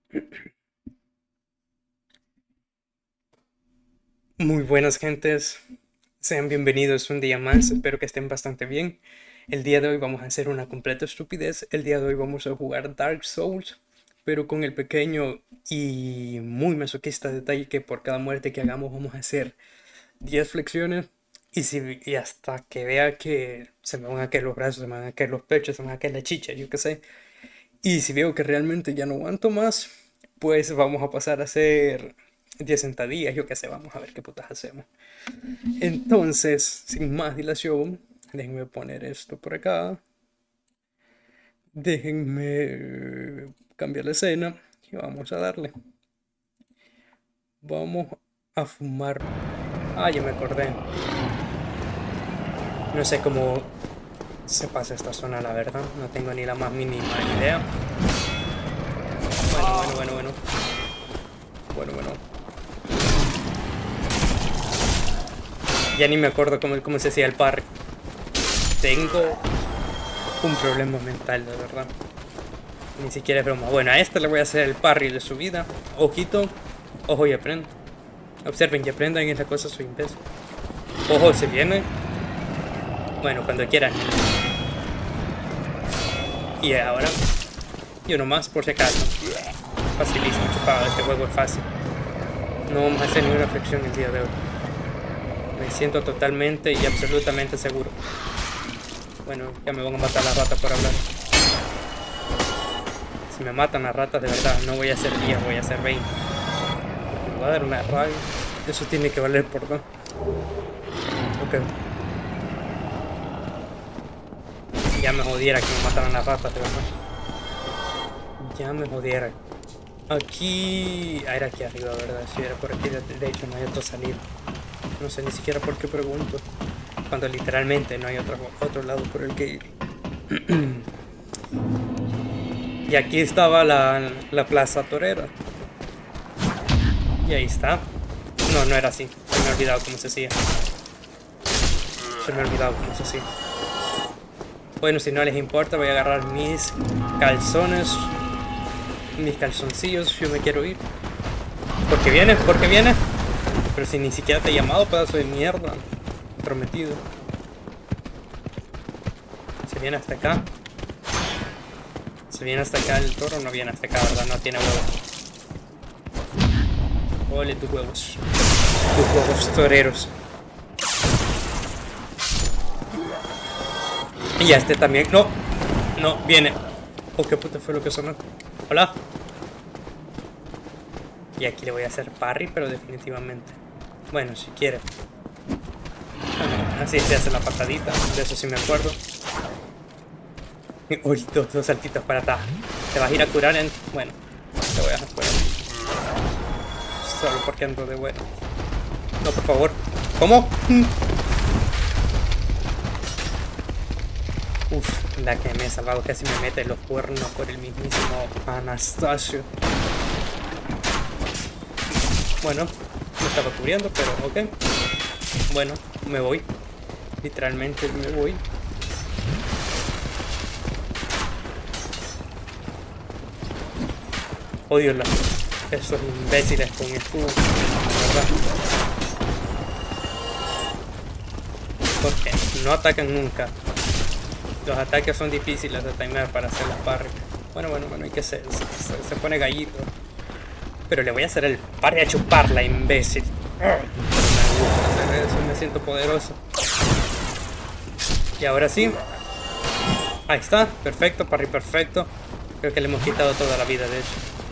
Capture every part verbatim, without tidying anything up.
Muy buenas gentes, sean bienvenidos un día más, espero que estén bastante bien. El día de hoy vamos a hacer una completa estupidez, el día de hoy vamos a jugar Dark Souls, pero con el pequeño y muy masoquista detalle que por cada muerte que hagamos vamos a hacer diez flexiones y, si, y hasta que vea que se me van a caer los brazos, se me van a caer los pechos, se me van a caer la chicha, yo qué sé. Y si veo que realmente ya no aguanto más, pues vamos a pasar a hacer diez sentadillas, yo qué sé, vamos a ver qué putas hacemos. Entonces, sin más dilación, déjenme poner esto por acá. Déjenme cambiar la escena y vamos a darle. Vamos a fumar. Ah, ya me acordé. No sé cómo se pasa esta zona, la verdad. No tengo ni la más mínima idea. Bueno, bueno, bueno, bueno. Bueno, bueno. Ya ni me acuerdo cómo, cómo se hacía el parry. Tengo un problema mental, de verdad. Ni siquiera es broma. Bueno, a este le voy a hacer el parry de su vida. Ojito. Ojo y aprendo. Observen y aprendan, es la cosa, soy imbécil. Ojo, se viene. Bueno, cuando quieran. Y ahora. Y uno más, por si acaso. Facilísimo, chupado. Este juego es fácil. No vamos a hacer ninguna flexión el día de hoy. Me siento totalmente y absolutamente seguro. Bueno, ya me van a matar las ratas por hablar. Si me matan las ratas, de verdad, no voy a hacer diez, voy a hacer veinte. Me va a dar una rabia. Eso tiene que valer por dos. Ok. Ya me jodiera que me mataran las ratas, de verdad. Ya me jodiera. Aquí... Ah, era aquí arriba, ¿verdad? Si era por aquí, de hecho no hay otra salida. No sé ni siquiera por qué pregunto. Cuando literalmente no hay otro, otro lado por el que ir. Y aquí estaba la, la plaza torera. Y ahí está. No, no era así. Se me ha olvidado cómo se hacía. Se me ha olvidado cómo se hacía. Bueno, si no les importa, voy a agarrar mis calzones. Mis calzoncillos. Yo me quiero ir. ¿Por qué viene? ¿Por qué viene? Pero si ni siquiera te he llamado, pedazo de mierda. Prometido. Se viene hasta acá. Se viene hasta acá el toro, no viene hasta acá, ¿verdad? No tiene huevos. Ole tus huevos. Tus huevos toreros. Y a este también. No. No, viene. Oh, qué puta fue lo que sonó. Hola. Y aquí le voy a hacer parry, pero definitivamente. Bueno, si quiere. Así se hace la patadita. De eso sí me acuerdo. Uy, dos, dos saltitos para atrás. Te vas a ir a curar en... Bueno, te voy a dejar fuera. Solo porque ando de bueno. No, por favor. ¿Cómo? Uf, la que me he salvado casi me mete los cuernos por el mismísimo Anastasio. Bueno, me estaba cubriendo, pero ok. Bueno, me voy. Literalmente me voy. Odio la, esos imbéciles con escudo, ¿verdad? Porque no atacan nunca. Los ataques son difíciles de timer para hacer las parry. Bueno, bueno, bueno, hay que hacer. Se, se, se pone gallito. Pero le voy a hacer el parry a chuparla, imbécil. Pero me gusta hacer eso, me siento poderoso. Y ahora sí. Ahí está, perfecto, parry perfecto. Creo que le hemos quitado toda la vida, de hecho.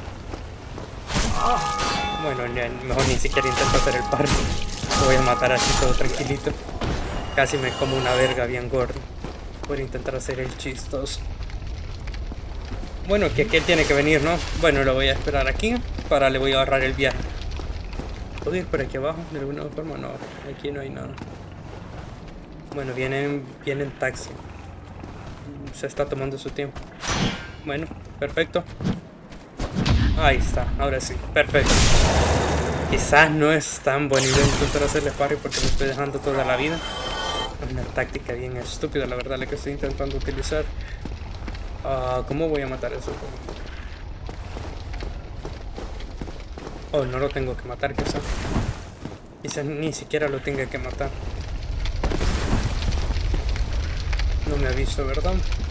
Bueno, mejor ni siquiera intento hacer el parry. Lo voy a matar así todo tranquilito. Casi me como una verga bien gordo. Voy a intentar hacer el chistoso. Bueno, que aquel tiene que venir, ¿no? Bueno, lo voy a esperar aquí. Para le voy a ahorrar el viaje. ¿Puedo ir por aquí abajo? De alguna forma no. Aquí no hay nada. Bueno, vienen, vienen taxi. Se está tomando su tiempo. Bueno, perfecto. Ahí está, ahora sí, perfecto. Quizás no es tan buena idea intentar hacerle parry porque me estoy dejando toda la vida. Es una táctica bien estúpida, la verdad, la que estoy intentando utilizar. Uh, ¿Cómo voy a matar eso? Oh, no lo tengo que matar, quizá. Quizás ni siquiera lo tenga que matar. No me ha visto, ¿verdad?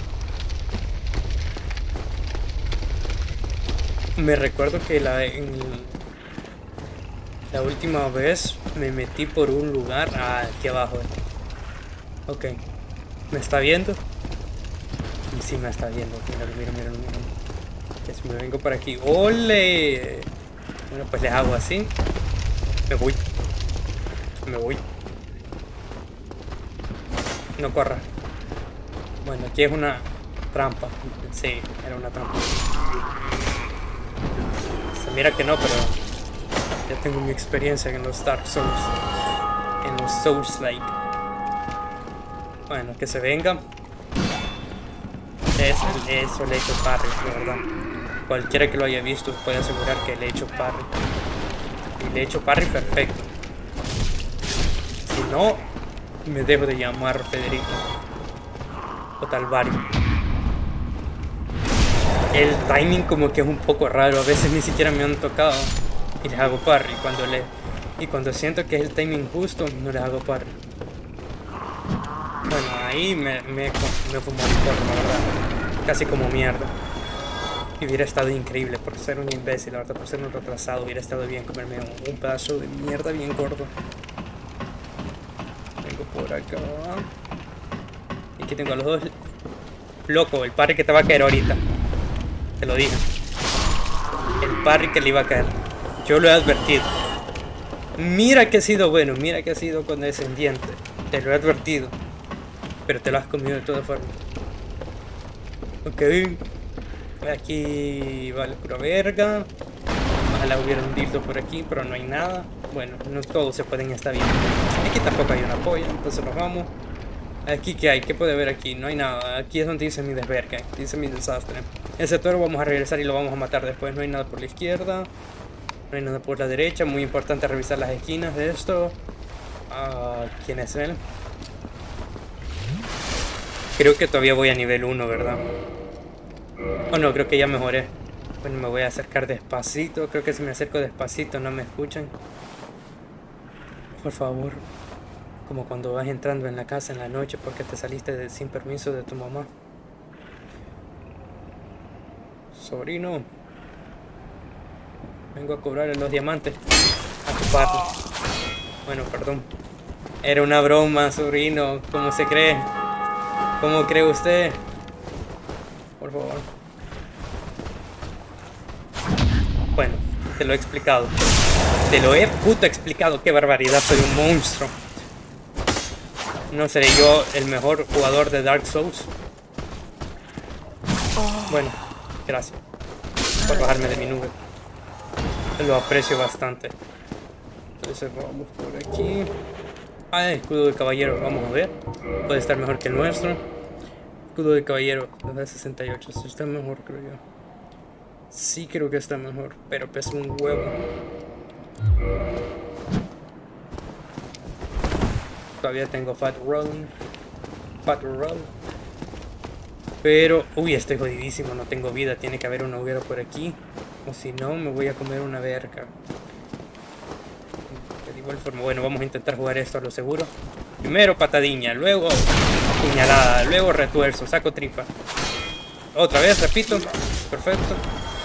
Me recuerdo que la, en la última vez me metí por un lugar. Ah, aquí abajo. Ok. ¿Me está viendo? Y sí me está viendo. Míralo, míralo, míralo, míralo. Si me vengo por aquí. ¡Ole! Bueno, pues les hago así. Me voy. Me voy. No corra. Bueno, aquí es una trampa. Sí, era una trampa. Se mira que no, pero ya tengo mi experiencia en los Dark Souls. En los Souls-like. Bueno, que se venga. Eso, eso le he hecho parry, de verdad. Cualquiera que lo haya visto puede asegurar que le he hecho parry. Y le he hecho parry perfecto. Si no, me dejo de llamar Federico o Talvario. El timing como que es un poco raro. A veces ni siquiera me han tocado y les hago parry. Cuando le, y cuando siento que es el timing justo, no les hago parry. Bueno, ahí me, me, me fumó un poco, la verdad. Casi como mierda. Y hubiera estado increíble por ser un imbécil, la verdad, por ser un retrasado. Hubiera estado bien comerme un, un pedazo de mierda bien gordo. Vengo por acá. Y aquí tengo a los dos. Loco, el parry que te va a caer ahorita. Te lo dije. El parry que le iba a caer. Yo lo he advertido. Mira que ha sido bueno, mira que ha sido condescendiente. Te lo he advertido. Pero te lo has comido de todas formas. Ok. Aquí vale pura verga. Ojalá hubiera un dildo por aquí, pero no hay nada. Bueno, no todos se pueden estar bien. Aquí tampoco hay una polla, entonces nos vamos. Aquí, ¿qué hay? ¿Qué puede haber aquí? No hay nada. Aquí es donde dice mi desverga, dice mi desastre. Ese toro vamos a regresar y lo vamos a matar después. No hay nada por la izquierda. No hay nada por la derecha. Muy importante revisar las esquinas de esto. Uh, ¿Quién es él? Creo que todavía voy a nivel uno, ¿verdad? Oh no, creo que ya mejoré. Bueno, me voy a acercar despacito. Creo que si me acerco despacito no me escuchan. Por favor. Como cuando vas entrando en la casa en la noche porque te saliste de, sin permiso de tu mamá. Sobrino. Vengo a cobrarle los diamantes a tu padre. Bueno, perdón. Era una broma, sobrino. ¿Cómo se cree? ¿Cómo cree usted? Por favor. Bueno, te lo he explicado. Te lo he puto explicado. Qué barbaridad, soy un monstruo. No seré yo el mejor jugador de Dark Souls. Bueno, gracias por bajarme de mi nube. Lo aprecio bastante. Entonces vamos por aquí. Ah, el escudo del caballero, vamos a ver. Puede estar mejor que el nuestro. Escudo del caballero, de sesenta y ocho. Sí, está mejor, creo yo. Sí, creo que está mejor, pero pesa un huevo. Todavía tengo Fat Roll. Fat Roll. Pero, uy, estoy jodidísimo, no tengo vida. Tiene que haber una hoguera por aquí. O si no, me voy a comer una verga. De igual forma, bueno, vamos a intentar jugar esto a lo seguro. Primero patadiña, luego puñalada, luego retuerzo, saco tripa. Otra vez, repito. Perfecto.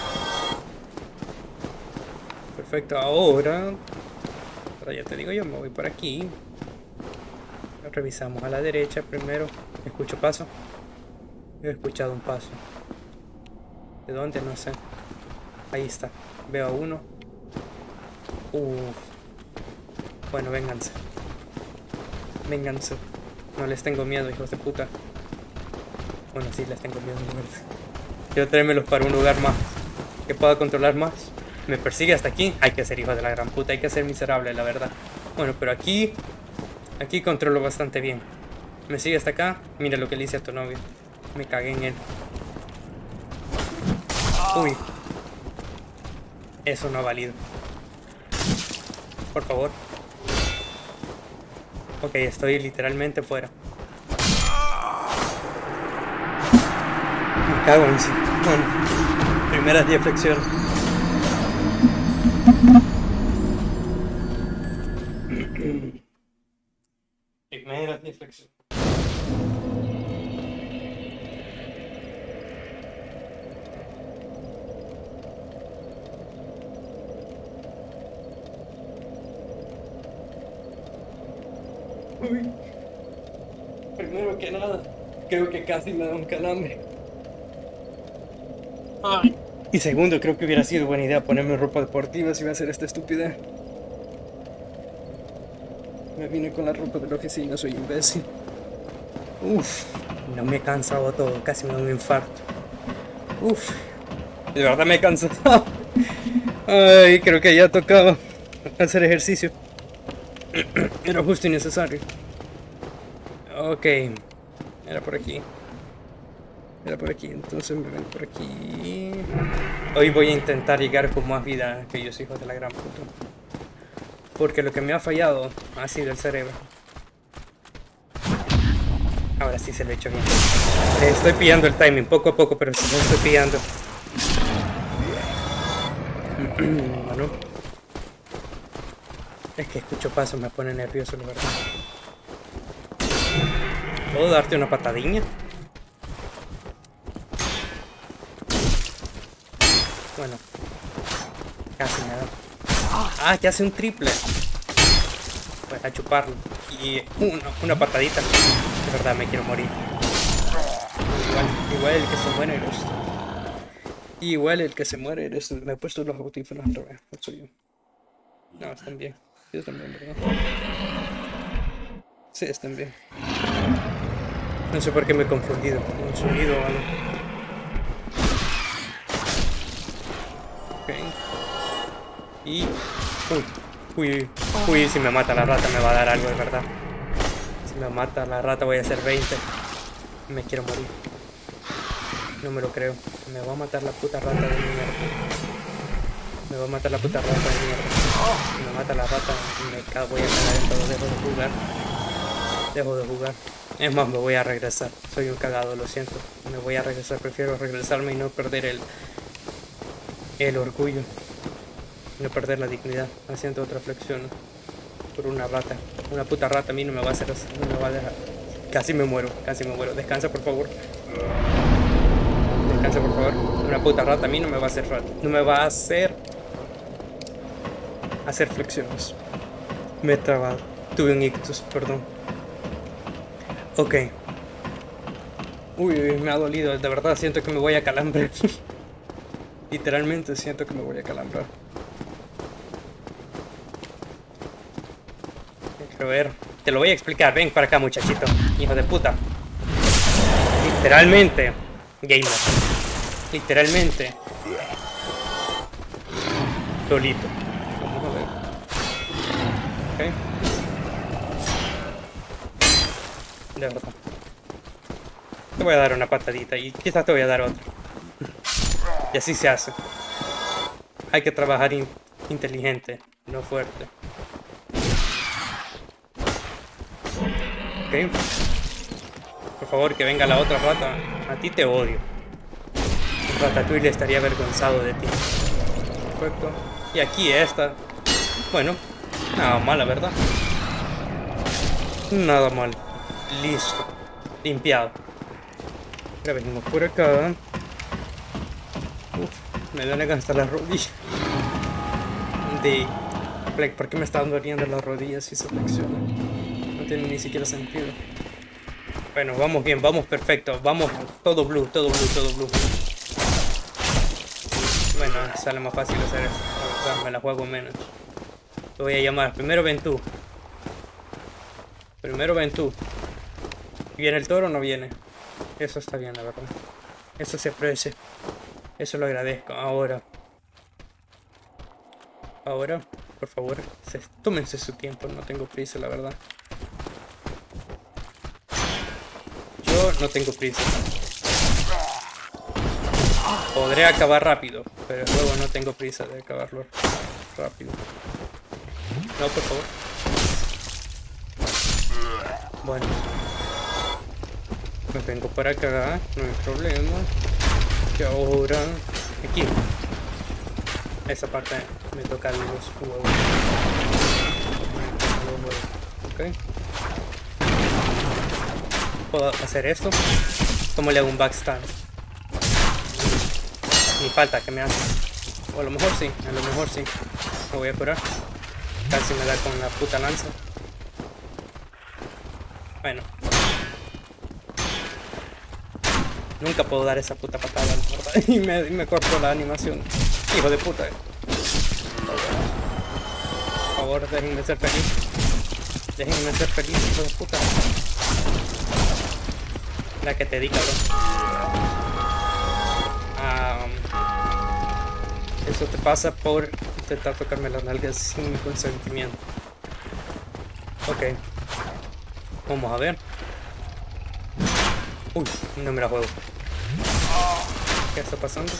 Perfecto, ahora... Ahora ya te digo yo, me voy por aquí. Revisamos a la derecha primero. Escucho paso. He escuchado un paso. ¿De dónde? No sé. Ahí está. Veo a uno. Uff. Bueno, vénganse. Vénganse. No les tengo miedo, hijos de puta. Bueno, sí, les tengo miedo. Quiero traérmelos para un lugar más que pueda controlar más. Me persigue hasta aquí. Hay que ser hijo de la gran puta. Hay que ser miserable, la verdad. Bueno, pero aquí... Aquí controlo bastante bien. Me sigue hasta acá. Mira lo que le hice a tu novio. Me cagué en él. Uy. Eso no ha valido. Por favor. Ok, estoy literalmente fuera. Me cago en sí. Bueno, primeras diez flexiones. Primera reflexión. Uy, primero que nada, creo que casi me da un calambre. Ay. Y segundo, creo que hubiera sido buena idea ponerme ropa deportiva si iba a hacer esta estupidez. Me vine con la ropa de la oficina, soy imbécil. Uf, no me he cansado todo, casi me da un infarto. Uf, de verdad me he cansado. Ay, creo que ya tocaba hacer ejercicio. Era justo y necesario. Ok, era por aquí. Era por aquí, entonces me ven por aquí. Hoy voy a intentar llegar con más vida a aquellos hijos de la gran puta. Porque lo que me ha fallado ha sido el cerebro. Ahora sí se lo he hecho bien. Estoy pillando el timing poco a poco, pero sí lo estoy pillando. Bueno. Es que escucho pasos, me pone nervioso, la verdad. ¿Puedo darte una patadilla? Bueno. Casi nada. Ah, que hace un triple. Pues a chuparlo. Y una, una patadita. De verdad me quiero morir. Igual, igual el que se muere eres tú. Igual el que se muere eres tú. Me he puesto los audífonos al revés. No soy yo. No, están bien. Sí, están bien, ¿verdad? Sí, están bien. No sé por qué me he confundido. Un sonido o algo. Ok. Y... Uy, uy, uy, si me mata la rata me va a dar algo, de verdad. Si me mata la rata voy a hacer veinte. Me quiero morir. No me lo creo. Me va a matar la puta rata de mierda. Me va a matar la puta rata de mierda. Si me mata la rata me cago, voy a cagar en todo. Dejo de jugar. Dejo de jugar. Es más, me voy a regresar. Soy un cagado, lo siento. Me voy a regresar. Prefiero regresarme y no perder el... El orgullo. No perder la dignidad, haciendo otra flexión por una rata. Una puta rata a mí no me va a hacer, no me va a dejar. Casi me muero, casi me muero. Descansa, por favor. Descansa, por favor. Una puta rata a mí no me va a hacer rata. No me va a hacer hacer flexiones. Me he trabado. Tuve un ictus, perdón. Ok. Uy, me ha dolido. De verdad siento que me voy a calambrar. Literalmente siento que me voy a calambrar. A ver, te lo voy a explicar. Ven para acá, muchachito. Hijo de puta. Literalmente. Gamer. Literalmente. Solito. Vamos a ver. Ok. De verdad. Te voy a dar una patadita y quizás te voy a dar otra. Y así se hace. Hay que trabajar in inteligente, no fuerte. Ok. Por favor, que venga la otra rata. A ti te odio. Ratatouille estaría avergonzado de ti. Perfecto. Y aquí esta. Bueno, nada mal, la verdad. Nada mal. Listo. Limpiado. Ahora venimos por acá. Uf, me duele hasta las rodillas. De... ¿Por qué me están doliendo las rodillas si se flexiona? No tiene ni siquiera sentido. Bueno, vamos bien, vamos perfecto. Vamos todo blue, todo blue, todo blue. Bueno, sale más fácil hacer eso. La verdad, me la juego menos. Te voy a llamar. Primero ven tú. Primero ven tú. ¿Viene el toro o no viene? Eso está bien, la verdad. Eso se aprecia. Eso lo agradezco. Ahora. Ahora, por favor, se, tómense su tiempo. No tengo prisa, la verdad. Yo no tengo prisa. Podré acabar rápido, pero luego no tengo prisa de acabarlo rápido. No, por favor. Bueno. Me vengo para acá, no hay problema. Y ahora... Aquí. Esa parte me toca los huevos. Ok. Puedo hacer esto. ¿Cómo le hago un backstab? Ni falta que me hace. O a lo mejor sí, a lo mejor sí. Me voy a curar. Casi me da con la puta lanza. Bueno. Nunca puedo dar esa puta patada, ¿verdad? Y me, y me corto la animación. Hijo de puta. Por favor, déjenme ser feliz. Déjenme ser feliz, hijo de puta. La que te di, cabrón. Um, eso te pasa por intentar tocarme las nalgas sin mi consentimiento. Ok. Vamos a ver. Uy, no me la juego. ¿Qué está pasando?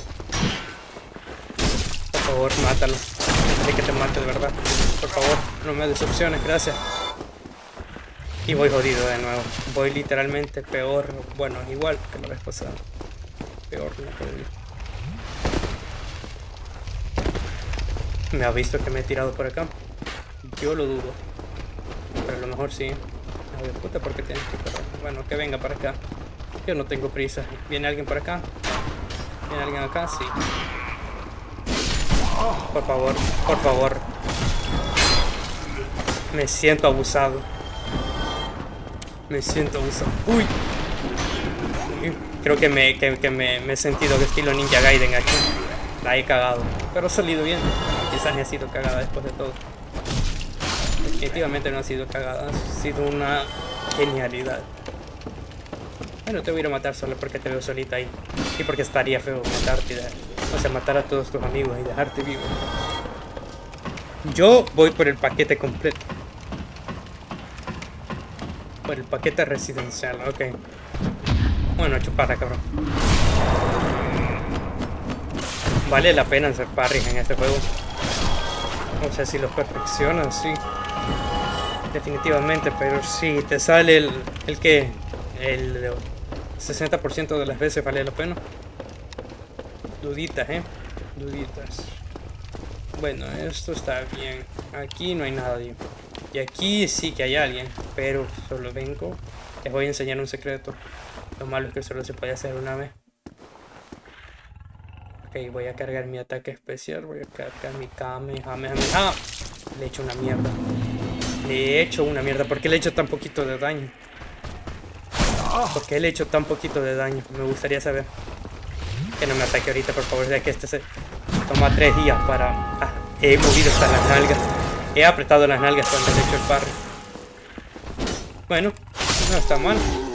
Por favor, mátalo. Antes que te mate de verdad. Por favor, no me decepciones, gracias. Y voy jodido de nuevo. Voy literalmente peor. Bueno, igual que la vez pasada. Peor no puedo ir. ¿Me ha visto que me he tirado por acá? Yo lo dudo. Pero a lo mejor sí. A ver, puta, ¿por qué tienes que correr? Bueno, que venga para acá. Yo no tengo prisa. ¿Viene alguien por acá? ¿Viene alguien acá? Sí. Por favor, por favor. Me siento abusado. Me siento abusado. Uy. Creo que me, que, que me, me he sentido de estilo Ninja Gaiden aquí. La he cagado. Pero ha salido bien. Quizás ni ha sido cagada después de todo. Definitivamente no ha sido cagada. Ha sido una genialidad. Bueno, te voy a ir a matar solo porque te veo solita ahí. Y porque estaría feo matarte. O sea, matar a todos tus amigos y dejarte vivo. Yo voy por el paquete completo. Por el paquete residencial, ok. Bueno, chuparra, cabrón. Vale la pena hacer parries en este juego. O sea, si los perfeccionan, sí. Definitivamente, pero si te sale el, el que el sesenta por ciento de las veces vale la pena. Duditas, eh. Duditas. Bueno, esto está bien. Aquí no hay nadie. Y aquí sí que hay alguien. Pero solo vengo. Les voy a enseñar un secreto. Lo malo es que solo se puede hacer una vez. Ok, voy a cargar mi ataque especial. Voy a cargar mi Kamehameha. Le he hecho una mierda. Le he hecho una mierda. ¿Por qué le he hecho tan poquito de daño? ¿Por qué le he hecho tan poquito de daño? Me gustaría saber. Que no me ataque ahorita, por favor. Ya que este se toma tres días para... Ah, he movido hasta las nalgas. He apretado las nalgas cuando le he hecho el parry. Bueno, no está mal.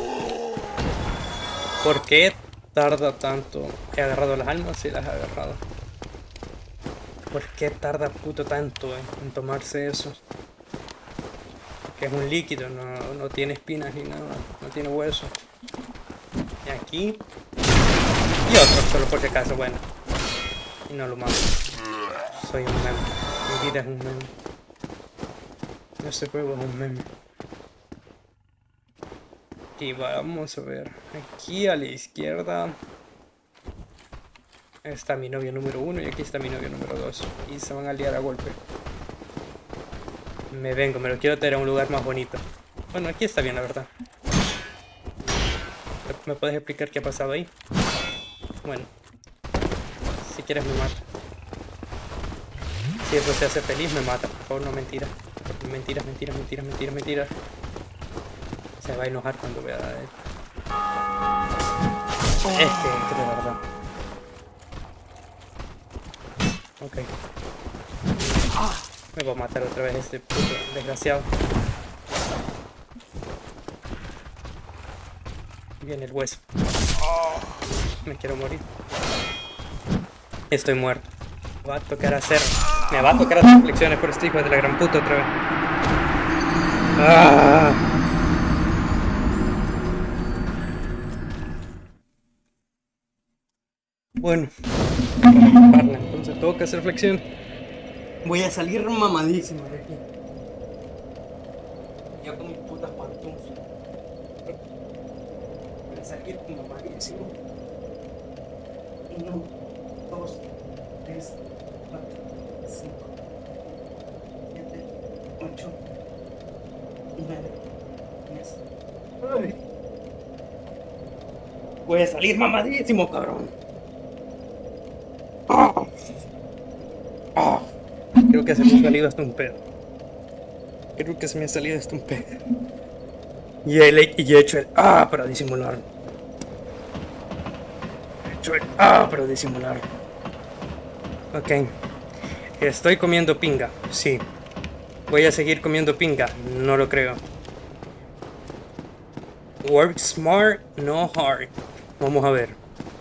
¿Por qué tarda tanto? He agarrado las almas y las he agarrado. ¿Por qué tarda puto tanto eh, en tomarse eso? Que es un líquido, no, no tiene espinas ni nada, no tiene hueso. Y aquí. Y otro, solo por si acaso, bueno. Y no lo mato. Soy un meme. Mi vida es un meme. Este juego es un meme. Y vamos a ver. Aquí a la izquierda está mi novio número uno y aquí está mi novio número dos. Y se van a liar a golpe. Me vengo, me lo quiero tener a un lugar más bonito. Bueno, aquí está bien, la verdad. ¿Me puedes explicar qué ha pasado ahí? Bueno, si quieres me mata. Si eso te hace feliz, me mata. Por favor, no mentira. Mentiras, mentiras, mentiras, mentiras, mentiras. Se va a enojar cuando vea a él. Es que, que de verdad. Ok. Me va a matar otra vez este puto desgraciado. Viene el hueso. Me quiero morir. Estoy muerto. Me va a tocar hacer. Me va a tocar hacer flexiones por este hijo de la gran puta otra vez. ¡Ah! Bueno, entonces tengo que hacer flexión. Voy a salir mamadísimo de aquí. Ya con mis putas pantuflas. Voy a salir mamadísimo. Uno, dos, tres, cuatro, cinco, siete, ocho, Ay. Voy a salir mamadísimo, cabrón. Ah. Ah. Creo que se me ha salido hasta un pedo. Creo que se me ha salido hasta un pedo. Y he, y he hecho el ah para disimular. He hecho el ah para disimular. Ok. Estoy comiendo pinga. Sí. Voy a seguir comiendo pinga. No lo creo. Work smart, no hard. Vamos a ver.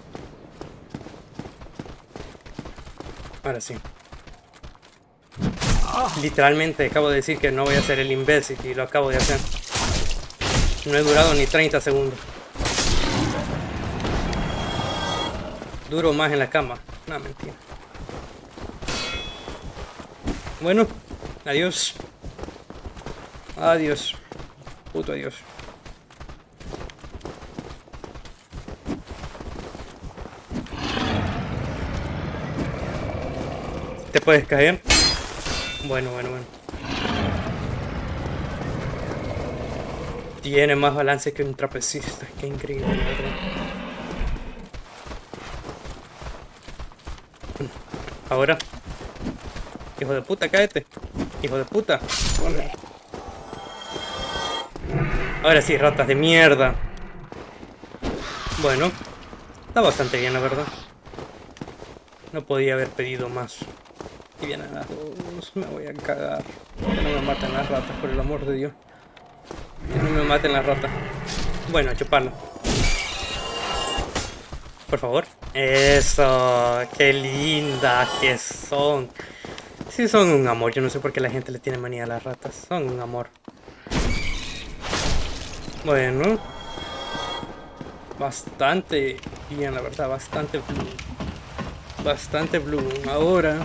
Ahora sí. Literalmente acabo de decir que no voy a hacer el imbécil y lo acabo de hacer. No he durado ni treinta segundos. Duro más en la cama. No, mentira. Bueno, adiós. Adiós. Puto adiós. ¿Te puedes caer? Bueno, bueno, bueno. Tiene más balance que un trapecista. Qué increíble, ¿verdad? Ahora. Hijo de puta, cállate. Hijo de puta. Ahora sí, ratas de mierda. Bueno. Está bastante bien, la verdad. No podía haber pedido más. Y vienen las dos. Me voy a cagar. Que no me maten las ratas, por el amor de Dios. Que no me maten las ratas. Bueno, a chuparlo. Por favor. Eso. Qué lindas que son. Sí, son un amor. Yo no sé por qué la gente le tiene manía a las ratas. Son un amor. Bueno. Bastante bien, la verdad. Bastante blue. Bastante blue. Ahora.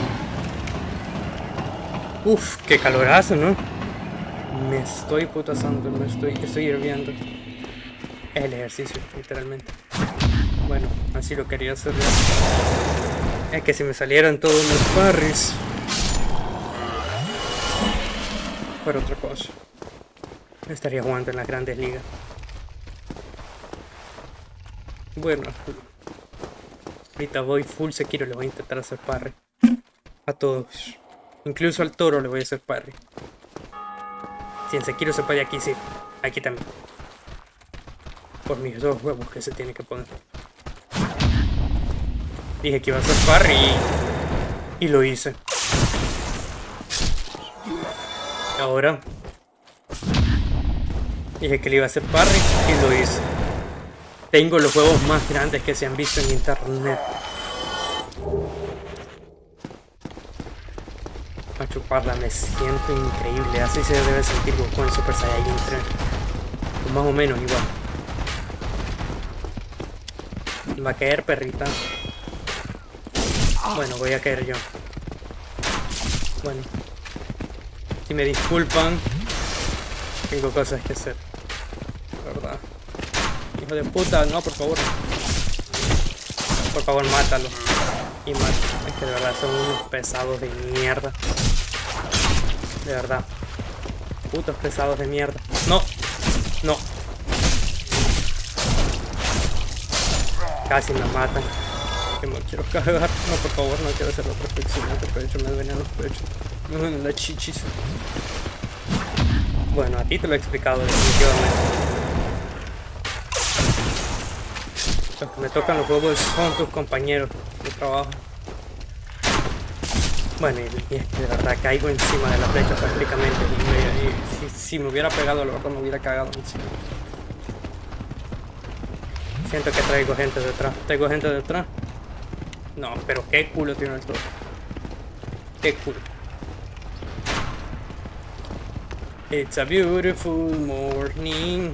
Uf, qué calorazo, ¿no? Me estoy putasando, me estoy, estoy hirviendo. Es el ejercicio, literalmente. Bueno, así lo quería hacer ya. Es que si me salieran todos los parries fuera otra cosa. Estaría jugando en las grandes ligas. Bueno, ahorita voy full Sekiro, le voy a intentar hacer parry a todos. Incluso al toro le voy a hacer parry. Si en Sekiro se puede, aquí sí. Aquí también. Por mis dos huevos que se tiene que poner. Dije que iba a hacer parry y, y lo hice. Ahora dije que le iba a hacer parry y lo hice. Tengo los huevos más grandes que se han visto en internet. A chuparla, me siento increíble. Así se debe sentir Goku en Super Saiyajin tres. O más o menos igual. Va a caer, perrita. Bueno, voy a caer yo. Bueno. Si me disculpan, tengo cosas que hacer. ¿Verdad? Hijo de puta, no, por favor. Por favor, mátalo. Y mátalo. Es que de verdad son unos pesados de mierda. De verdad. Putos pesados de mierda. No. No. Casi me matan. Que me quiero cagar. No, por favor, no quiero hacer otra flexión de pecho. Me duelen los pechos. Me duelen las chichis. Bueno, a ti te lo he explicado definitivamente. Los que me tocan los huevos son tus compañeros de trabajo. Bueno, y, y es que de verdad caigo encima de la flecha prácticamente. Y, me, y si, si me hubiera pegado, la verdad me hubiera cagado encima. Siento que traigo gente detrás. ¿Traigo gente detrás? No, pero qué culo tiene el todo. Qué culo. It's a beautiful morning.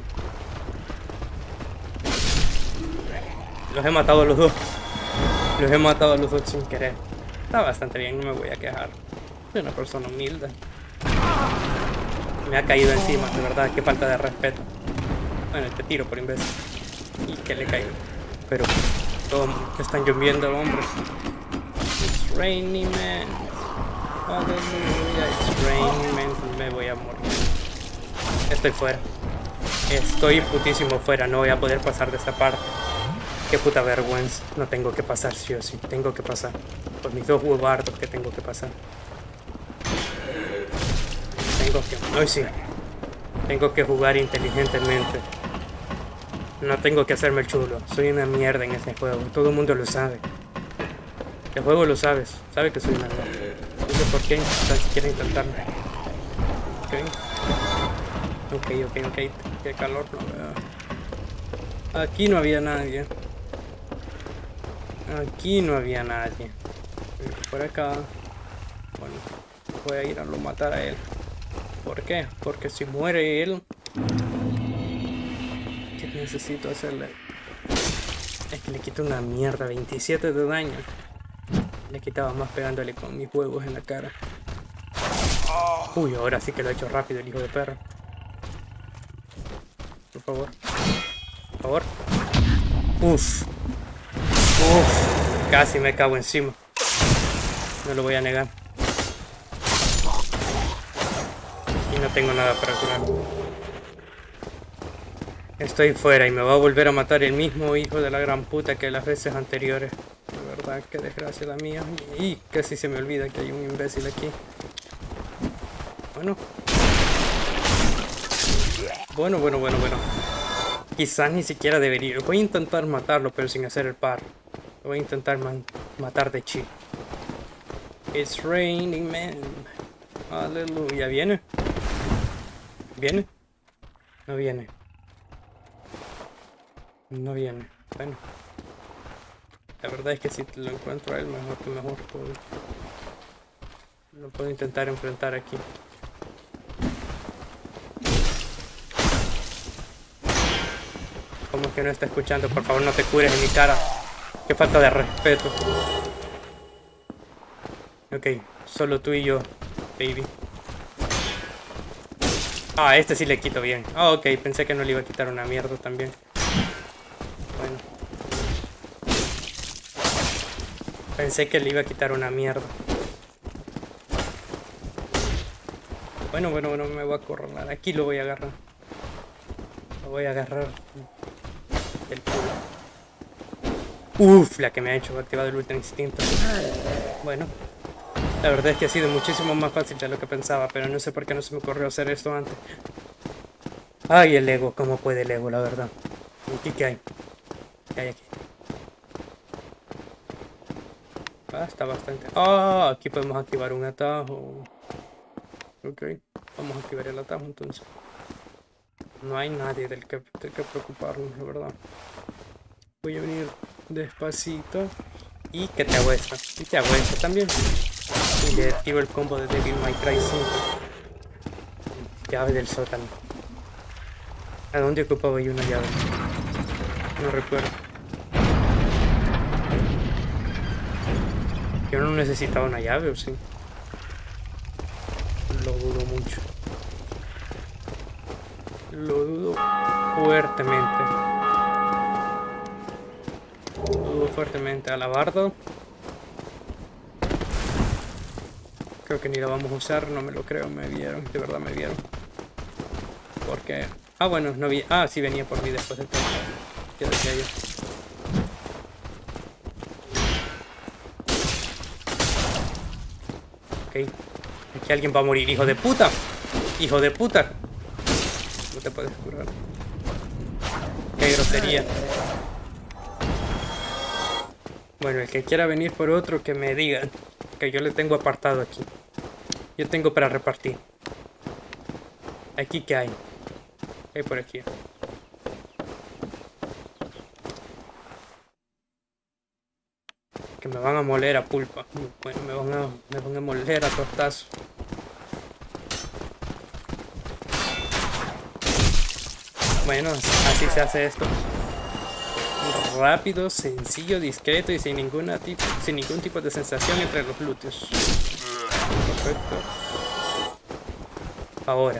Los he matado a los dos. Los he matado a los dos sin querer. Está bastante bien, no me voy a quejar. Soy una persona humilde. Me ha caído encima, de verdad, qué falta de respeto. Bueno, te tiro por imbécil. Y que le caigo. Pero todos están lloviendo, hombres. It's rainy, man. Hallelujah, it's raining, man. Me voy a morir. Estoy fuera. Estoy putísimo fuera. No voy a poder pasar de esta parte. Qué puta vergüenza. No tengo que pasar sí o sí. Tengo que pasar. Por mis dos huevardos que tengo que pasar. Tengo que... Hoy sí. Tengo que jugar inteligentemente. No tengo que hacerme el chulo. Soy una mierda en este juego. Todo el mundo lo sabe. El juego lo sabes. Sabe que soy una mierda. No sé por qué tan siquiera intentarlo. Ok. Ok, ok, ok. Qué calor no veo. Aquí no había nadie. Aquí no había nadie. Por acá. Bueno, voy a ir a lo matar a él. ¿Por qué? Porque si muere él... ¿Qué necesito hacerle? Es que le quito una mierda. veintisiete de daño. Le quitaba más pegándole con mis huevos en la cara. Uy, ahora sí que lo he hecho rápido el hijo de perro. Por favor. Por favor. Uf. Uf. Casi me cago encima. No lo voy a negar. Y no tengo nada para curar. Estoy fuera y me va a volver a matar el mismo hijo de la gran puta que las veces anteriores. De verdad, qué desgracia la mía. Y casi se me olvida que hay un imbécil aquí. Bueno. Bueno, bueno, bueno, bueno. Quizás ni siquiera debería. Voy a intentar matarlo, pero sin hacer el par. Lo voy a intentar man matar de chill. It's raining man. Aleluya. ¿Viene? ¿Viene? No viene. No viene. Bueno. La verdad es que si lo encuentro a él, mejor que mejor. Puedo... Lo puedo intentar enfrentar aquí. ¿Cómo es que no está escuchando? Por favor, no te cures en mi cara. Qué falta de respeto. Ok, solo tú y yo, baby. Ah, este sí le quito bien. Ah, ok, pensé que no le iba a quitar una mierda también. Bueno. Pensé que le iba a quitar una mierda. Bueno, bueno, bueno, me voy a acorralar. Aquí lo voy a agarrar. Lo voy a agarrar del culo. Uf, la que me ha hecho activar el ultra instinto. Bueno. La verdad es que ha sido muchísimo más fácil de lo que pensaba, pero no sé por qué no se me ocurrió hacer esto antes. Ay, el ego, cómo puede el ego, la verdad. ¿Aquí qué hay? ¿Qué hay aquí? Ah, está bastante... Ah, aquí podemos activar un atajo. Ok, vamos a activar el atajo entonces. No hay nadie del que, del que preocuparnos, la verdad. Voy a venir despacito. Y que te hago esta. Y te hago esta también. Y le activo el combo de Devil May Cry cinco. Llave del sótano. ¿A dónde ocupaba yo una llave? No recuerdo. Yo no necesitaba una llave, ¿o sí? Lo dudo mucho. Lo dudo fuertemente. Lo dudo fuertemente. Alabardo. Creo que ni la vamos a usar, no me lo creo, me vieron, de verdad me vieron. Porque... Ah, bueno, no vi... Ah, sí venía por mí después de todo. Ya decía yo. Ok. Aquí alguien va a morir, hijo de puta. Hijo de puta. No te puedes curar. Qué grosería. Bueno, el que quiera venir por otro, que me diga. Que yo le tengo apartado aquí. Yo tengo para repartir. ¿Aquí qué hay? ¿Qué hay por aquí? Que me van a moler a pulpa. Bueno, me van a, me van a moler a tortazo. Bueno, así se hace esto. Rápido, sencillo, discreto y sin ninguna tipo, sin ningún tipo de sensación entre los glúteos. Perfecto. Ahora.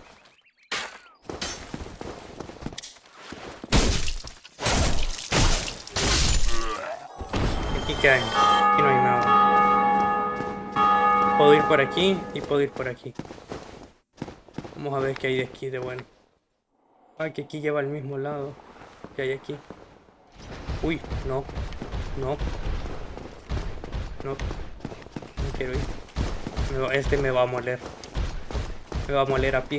Aquí qué hay. Aquí no hay nada. Puedo ir por aquí y puedo ir por aquí. Vamos a ver qué hay de aquí de bueno. Ah, que aquí lleva al mismo lado. ¿Qué hay aquí? Uy, no. No. No. No quiero ir. Me va- Este me va a moler. Me va a moler a pie.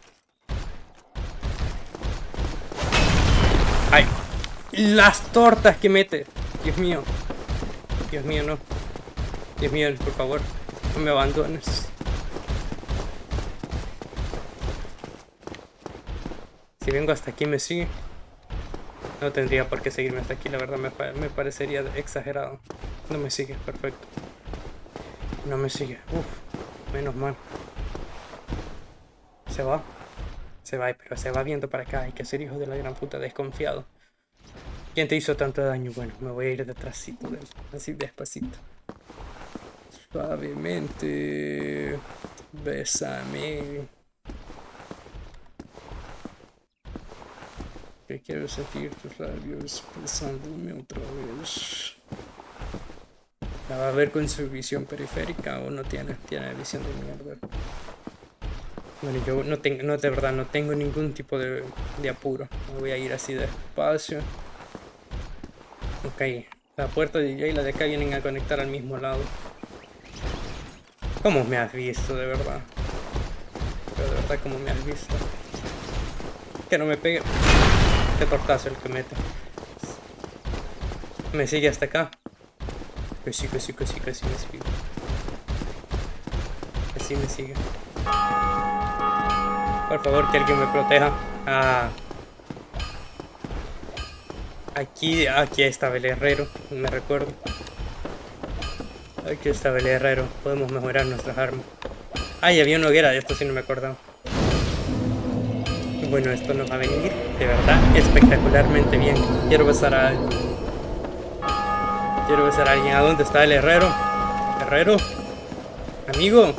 ¡Ay! Las tortas que mete. Dios mío. Dios mío, no. Dios mío, por favor. No me abandones. Si vengo hasta aquí me sigue. No tendría por qué seguirme hasta aquí, la verdad me, pa- me parecería exagerado. No me sigue, perfecto. No me sigue. Uf, menos mal. Se va. Se va, pero se va viendo para acá. Hay que ser hijo de la gran puta, desconfiado. ¿Quién te hizo tanto daño? Bueno, me voy a ir detrásito de él. Así despacito. Suavemente. Bésame. Que quiero sentir tus labios besándome otra vez. ¿La va a ver con su visión periférica o no tiene? Tiene visión de mierda. Bueno, yo no tengo, no, de verdad, no tengo ningún tipo de, de apuro. Me voy a ir así despacio. Ok, la puerta de J y la de acá vienen a conectar al mismo lado. ¿Cómo me has visto, de verdad? Pero de verdad, ¿cómo me has visto? Que no me pegue. Qué tortazo el que mete. Me sigue hasta acá. Que sí, que sí, que sí, que sí me sigue. Que sí me sigue. Por favor, que alguien me proteja. Ah. Aquí, aquí estaba el herrero, me recuerdo. Aquí estaba el herrero. Podemos mejorar nuestras armas. Ay, había una hoguera, de esto sí no me acordaba. Bueno, esto nos va a venir, de verdad, espectacularmente bien. Quiero besar a alguien. Quiero besar a alguien. ¿A dónde está el herrero? ¿Herrero? ¿Amigo?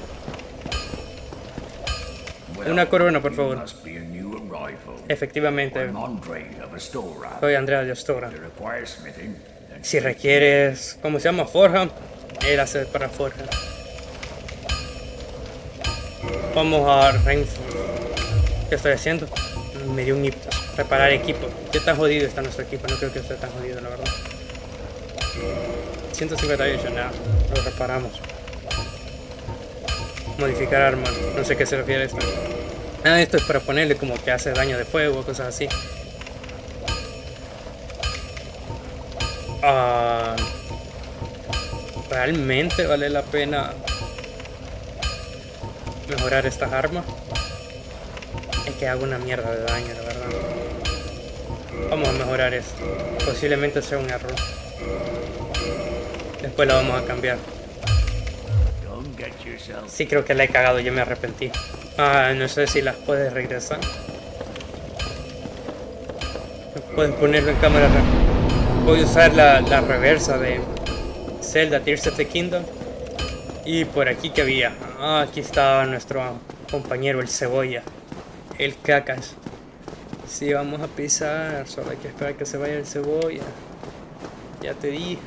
Una corona, por favor. Efectivamente. Soy Andrea de Astora. Si requieres, ¿cómo se llama? Forja. Él hace para forja. Vamos a Rainford. ¿Qué estoy haciendo? Me dio un ipto. Reparar equipo. ¿Qué tan jodido está nuestro equipo? No creo que esté tan jodido, la verdad. ciento cincuenta y ocho, nada. Lo reparamos. Modificar arma. No sé qué se refiere a esto. Ah, esto es para ponerle como que hace daño de fuego, cosas así. Ah, ¿realmente vale la pena mejorar estas armas? Es que hago una mierda de daño, la verdad. Vamos a mejorar esto. Posiblemente sea un error. Después la vamos a cambiar. Sí, creo que la he cagado, yo me arrepentí. Ah, no sé si las puedes regresar. Puedes ponerlo en cámara. Voy a usar la, la reversa de Zelda Tears of the Kingdom. Y por aquí que había. Ah, aquí está nuestro compañero, el cebolla. El cacas. Sí, vamos a pisar. Solo hay que esperar que se vaya el cebolla. Ya te dije.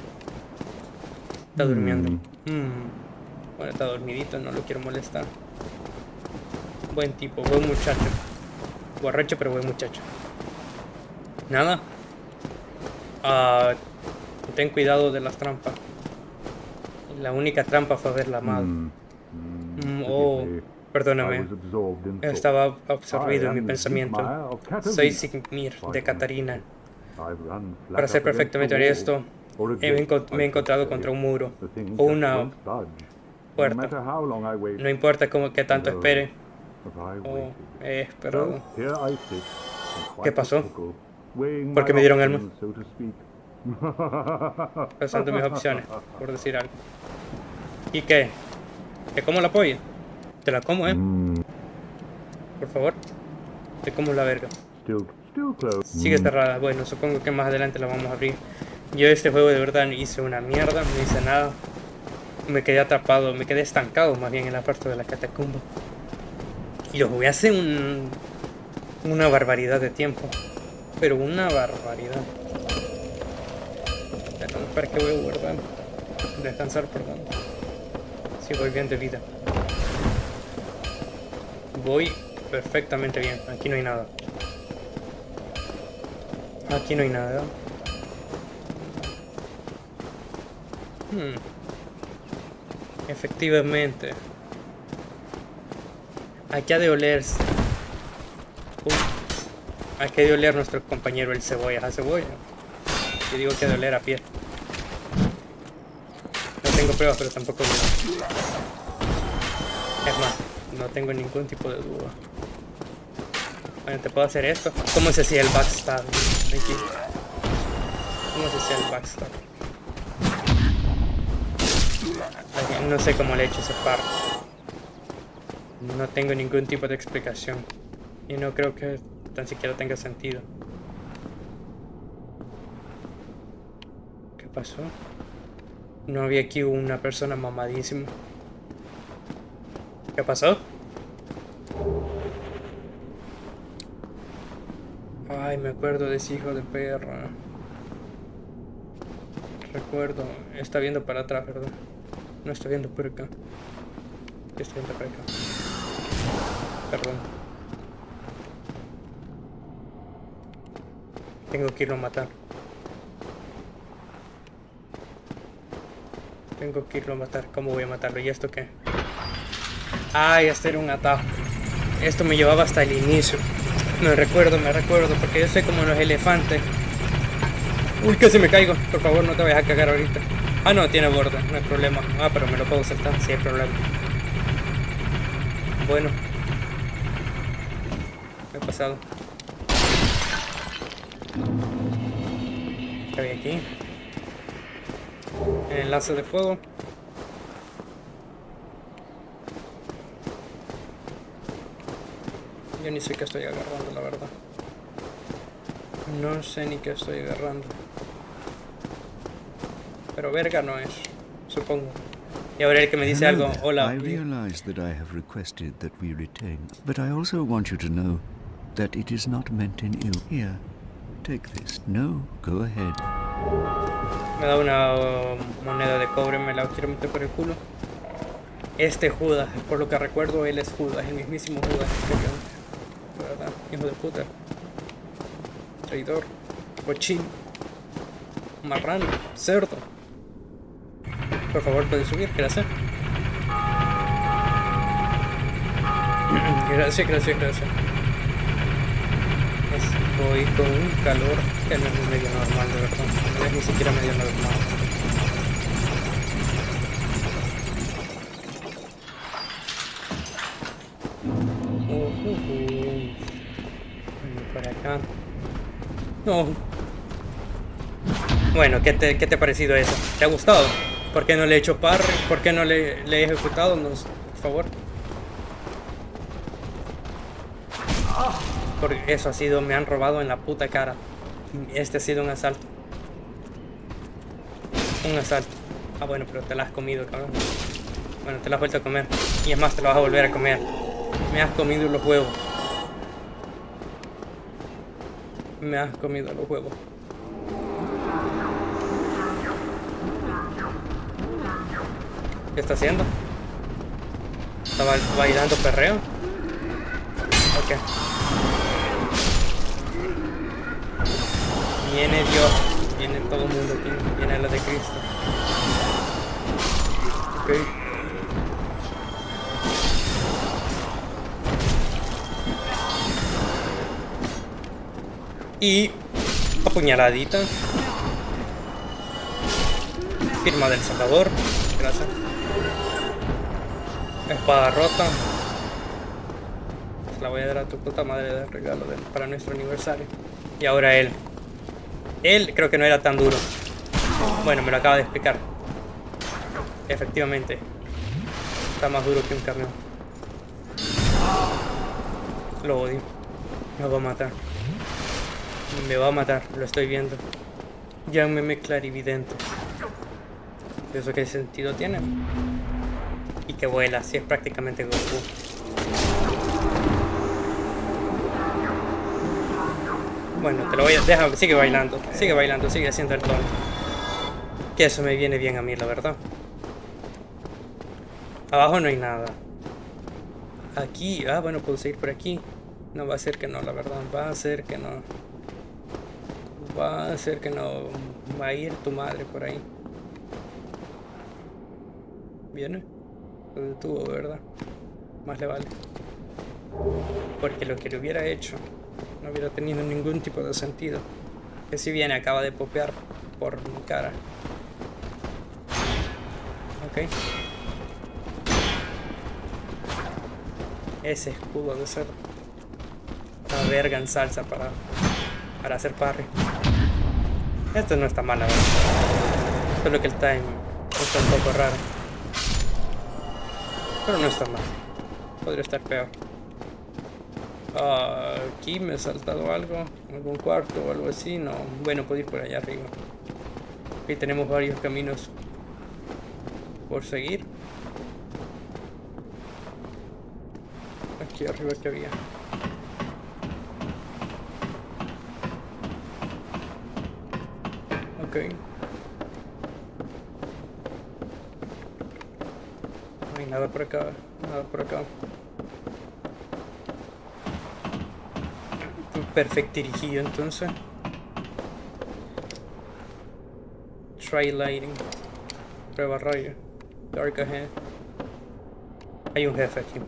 Está durmiendo. Mm. Mm. Bueno, está dormidito, no lo quiero molestar. Buen tipo, buen muchacho. Borracho, pero buen muchacho. Nada. Uh, ten cuidado de las trampas. La única trampa fue haberla mal. Mm, oh, perdóname. Estaba absorbido en mi pensamiento. Soy Sigmir de Catarina. Para ser perfectamente honesto, he encont me he encontrado contra un muro o una puerta. No importa cómo que tanto espere. Oh, he esperado. ¿Qué pasó? ¿Por qué me dieron armas? Pensando en mis opciones, por decir algo. ¿Y qué? ¿Te como la polla? Te la como, ¿eh? Por favor. Te como la verga. Sigue cerrada. Bueno, supongo que más adelante la vamos a abrir. Yo este juego de verdad hice una mierda, no hice nada. Me quedé atrapado, me quedé estancado más bien en la parte de la catacumba. Y lo jugué hace un, una barbaridad de tiempo. Pero una barbaridad. Perdón, ¿para qué voy a guardar? Descansar, perdón. Si voy bien de vida. Voy perfectamente bien. Aquí no hay nada. Aquí no hay nada. Hmm. Efectivamente. Aquí ha de olerse. Uh. Aquí ha de oler nuestro compañero el cebolla. A cebolla. Yo digo que ha de oler a piel. No tengo pruebas, pero tampoco duda. Es más, no tengo ningún tipo de duda. Bueno, te puedo hacer esto. ¿Cómo se hacía el backstab? Aquí. ¿Cómo se hacía el backstab? Aquí, no sé cómo le he hecho ese par. No tengo ningún tipo de explicación. Y no creo que tan siquiera tenga sentido. ¿Qué pasó? No había aquí una persona mamadísima. ¿Qué pasó? Ay, me acuerdo de ese hijo de perra. Recuerdo. Está viendo para atrás, ¿verdad? No está viendo por acá. Está viendo para acá. Perdón. Tengo que irlo a matar. Tengo que irlo a matar. ¿Cómo voy a matarlo? ¿Y esto qué? Ay, este era un atajo. Esto me llevaba hasta el inicio. Me recuerdo, me recuerdo, porque yo soy como los elefantes. Uy, casi me caigo. Por favor, no te vayas a cagar ahorita. Ah, no, tiene borde, no hay problema. Ah, pero me lo puedo saltar, sí hay problema. Bueno. Me he pasado. ¿Qué hay aquí? El enlace de fuego. Yo ni sé qué estoy agarrando, la verdad. No sé ni qué estoy agarrando. Pero verga no es, supongo. Y ahora el que me dice Hello algo, there. hola. I realize that I have requested that we retain, but I also want you to know that it is not meant in ill. Here, take this. No, go ahead. Me da una uh, moneda de cobre, me la quiero meter por el culo. Este Judas, por lo que recuerdo, él es Judas, el mismísimo Judas. ¿Verdad? Hijo de puta. Traidor. Cochino. Marrano. Cerdo. Por favor, puedes subir, gracias. Gracias, gracias, gracias. Estoy con un calor que no es medio normal, de verdad. No es ni siquiera medio normal. Uh, uh, uh. Bueno, por acá. No. Bueno, ¿qué te, qué te ha parecido eso? ¿Te ha gustado? ¿Por qué no le he hecho parry? ¿Por qué no le, le he ejecutado? Nos, por favor. Porque eso ha sido, me han robado en la puta cara. Este ha sido un asalto. Un asalto. Ah, bueno, pero te la has comido, cabrón. Bueno, te la has vuelto a comer. Y es más, te la vas a volver a comer. Me has comido los huevos. Me has comido los huevos. ¿Qué está haciendo? ¿Está bailando perreo? Ok. Viene Dios. Viene todo el mundo aquí. Viene la de Cristo. Ok. Y apuñaladita. Firma del Salvador. Gracias. Espada rota. Se la voy a dar a tu puta madre de regalo de, para nuestro aniversario. Y ahora él. Él creo que no era tan duro. Bueno, me lo acaba de explicar. Efectivamente. Está más duro que un camión. Lo odio. Me va a matar. Me va a matar. Lo estoy viendo. Llámeme clarividente. ¿Eso qué sentido tiene? Y que vuela, así es prácticamente Goku. Bueno, te lo voy a dejar, sigue bailando, sigue bailando, sigue haciendo el tonto. Que eso me viene bien a mí, la verdad. Abajo no hay nada. Aquí, ah, bueno, puedo seguir por aquí. No va a ser que no, la verdad. Va a ser que no. Va a ser que no. Va a ir tu madre por ahí. Viene. Lo detuvo, ¿verdad? Más le vale. Porque lo que le hubiera hecho no hubiera tenido ningún tipo de sentido. Que si viene acaba de popear por mi cara. Ok. Ese escudo de ser una verga en salsa para, para hacer parry. Esto no está mal, la verdad. Solo que el time está un poco raro. Pero no está mal. Podría estar peor. Uh, aquí me he saltado algo. Algún cuarto o algo así. No. Bueno, puedo ir por allá arriba. Aquí tenemos varios caminos por seguir. Aquí arriba que había. Ok. No hay nada por acá. Nada por acá. Perfectirigido entonces. Try lighting. Prueba rayo. Dark ahead. Hay un jefe aquí.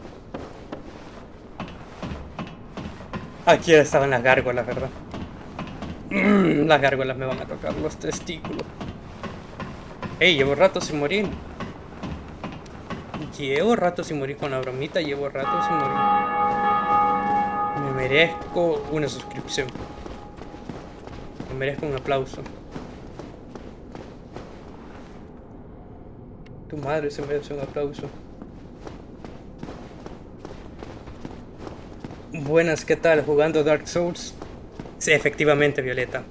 Aquí estaban las gárgolas, ¿verdad? Las gárgolas me van a tocar los testículos. Ey, llevo rato sin morir. Llevo rato sin morir con la bromita. Llevo rato sin morir. Me merezco una suscripción. Me merezco un aplauso. Tu madre se merece un aplauso. Buenas, ¿qué tal? ¿Jugando Dark Souls? Sí, efectivamente, Violeta.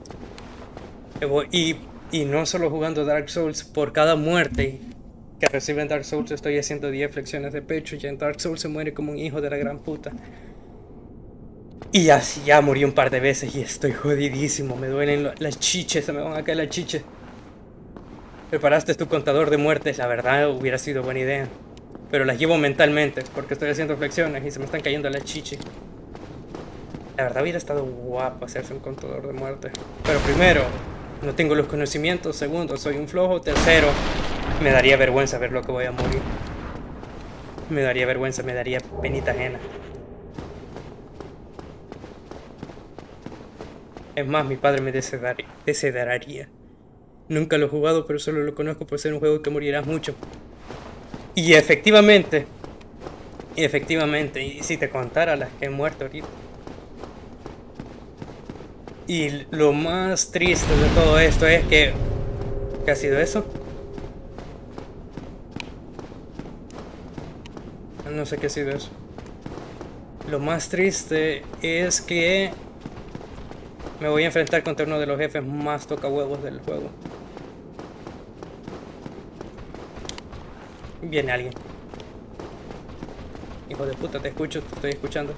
Y, y no solo jugando Dark Souls, por cada muerte que recibe en Dark Souls estoy haciendo diez flexiones de pecho y en Dark Souls se muere como un hijo de la gran puta. Y así ya morí un par de veces y estoy jodidísimo. Me duelen las chiches, se me van a caer las chiches. Preparaste tu contador de muertes, la verdad hubiera sido buena idea. Pero las llevo mentalmente porque estoy haciendo flexiones y se me están cayendo las chichis. La verdad hubiera estado guapo hacerse un contador de muerte. Pero primero, no tengo los conocimientos. Segundo, soy un flojo. Tercero, me daría vergüenza ver lo que voy a morir. Me daría vergüenza, me daría penita ajena. Es más, mi padre me desheredaría. Nunca lo he jugado, pero solo lo conozco por ser un juego que morirás mucho. Y efectivamente, y efectivamente, y si te contara las que he muerto ahorita. Y lo más triste de todo esto es que... ¿Qué ha sido eso? No sé qué ha sido eso. Lo más triste es que... me voy a enfrentar contra uno de los jefes más tocahuevos del juego. Viene alguien. Hijo de puta, te escucho, te estoy escuchando.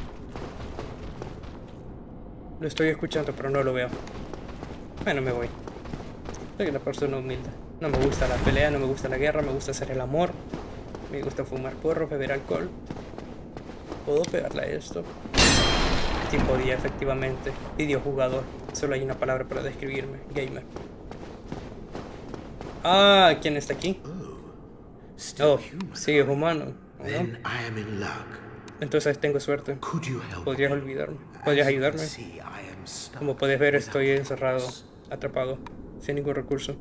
Lo estoy escuchando, pero no lo veo. Bueno, me voy. Soy una persona humilde. No me gusta la pelea, no me gusta la guerra, me gusta hacer el amor. Me gusta fumar porro, beber alcohol. ¿Puedo pegarle a esto? Sí podía, efectivamente. Videojugador. Solo hay una palabra para describirme. Gamer. Ah, ¿quién está aquí? Oh, sí, es humano, ¿no? Entonces tengo suerte. Podrías olvidarme. Podrías ayudarme. Como puedes ver, estoy encerrado, atrapado, sin ningún recurso.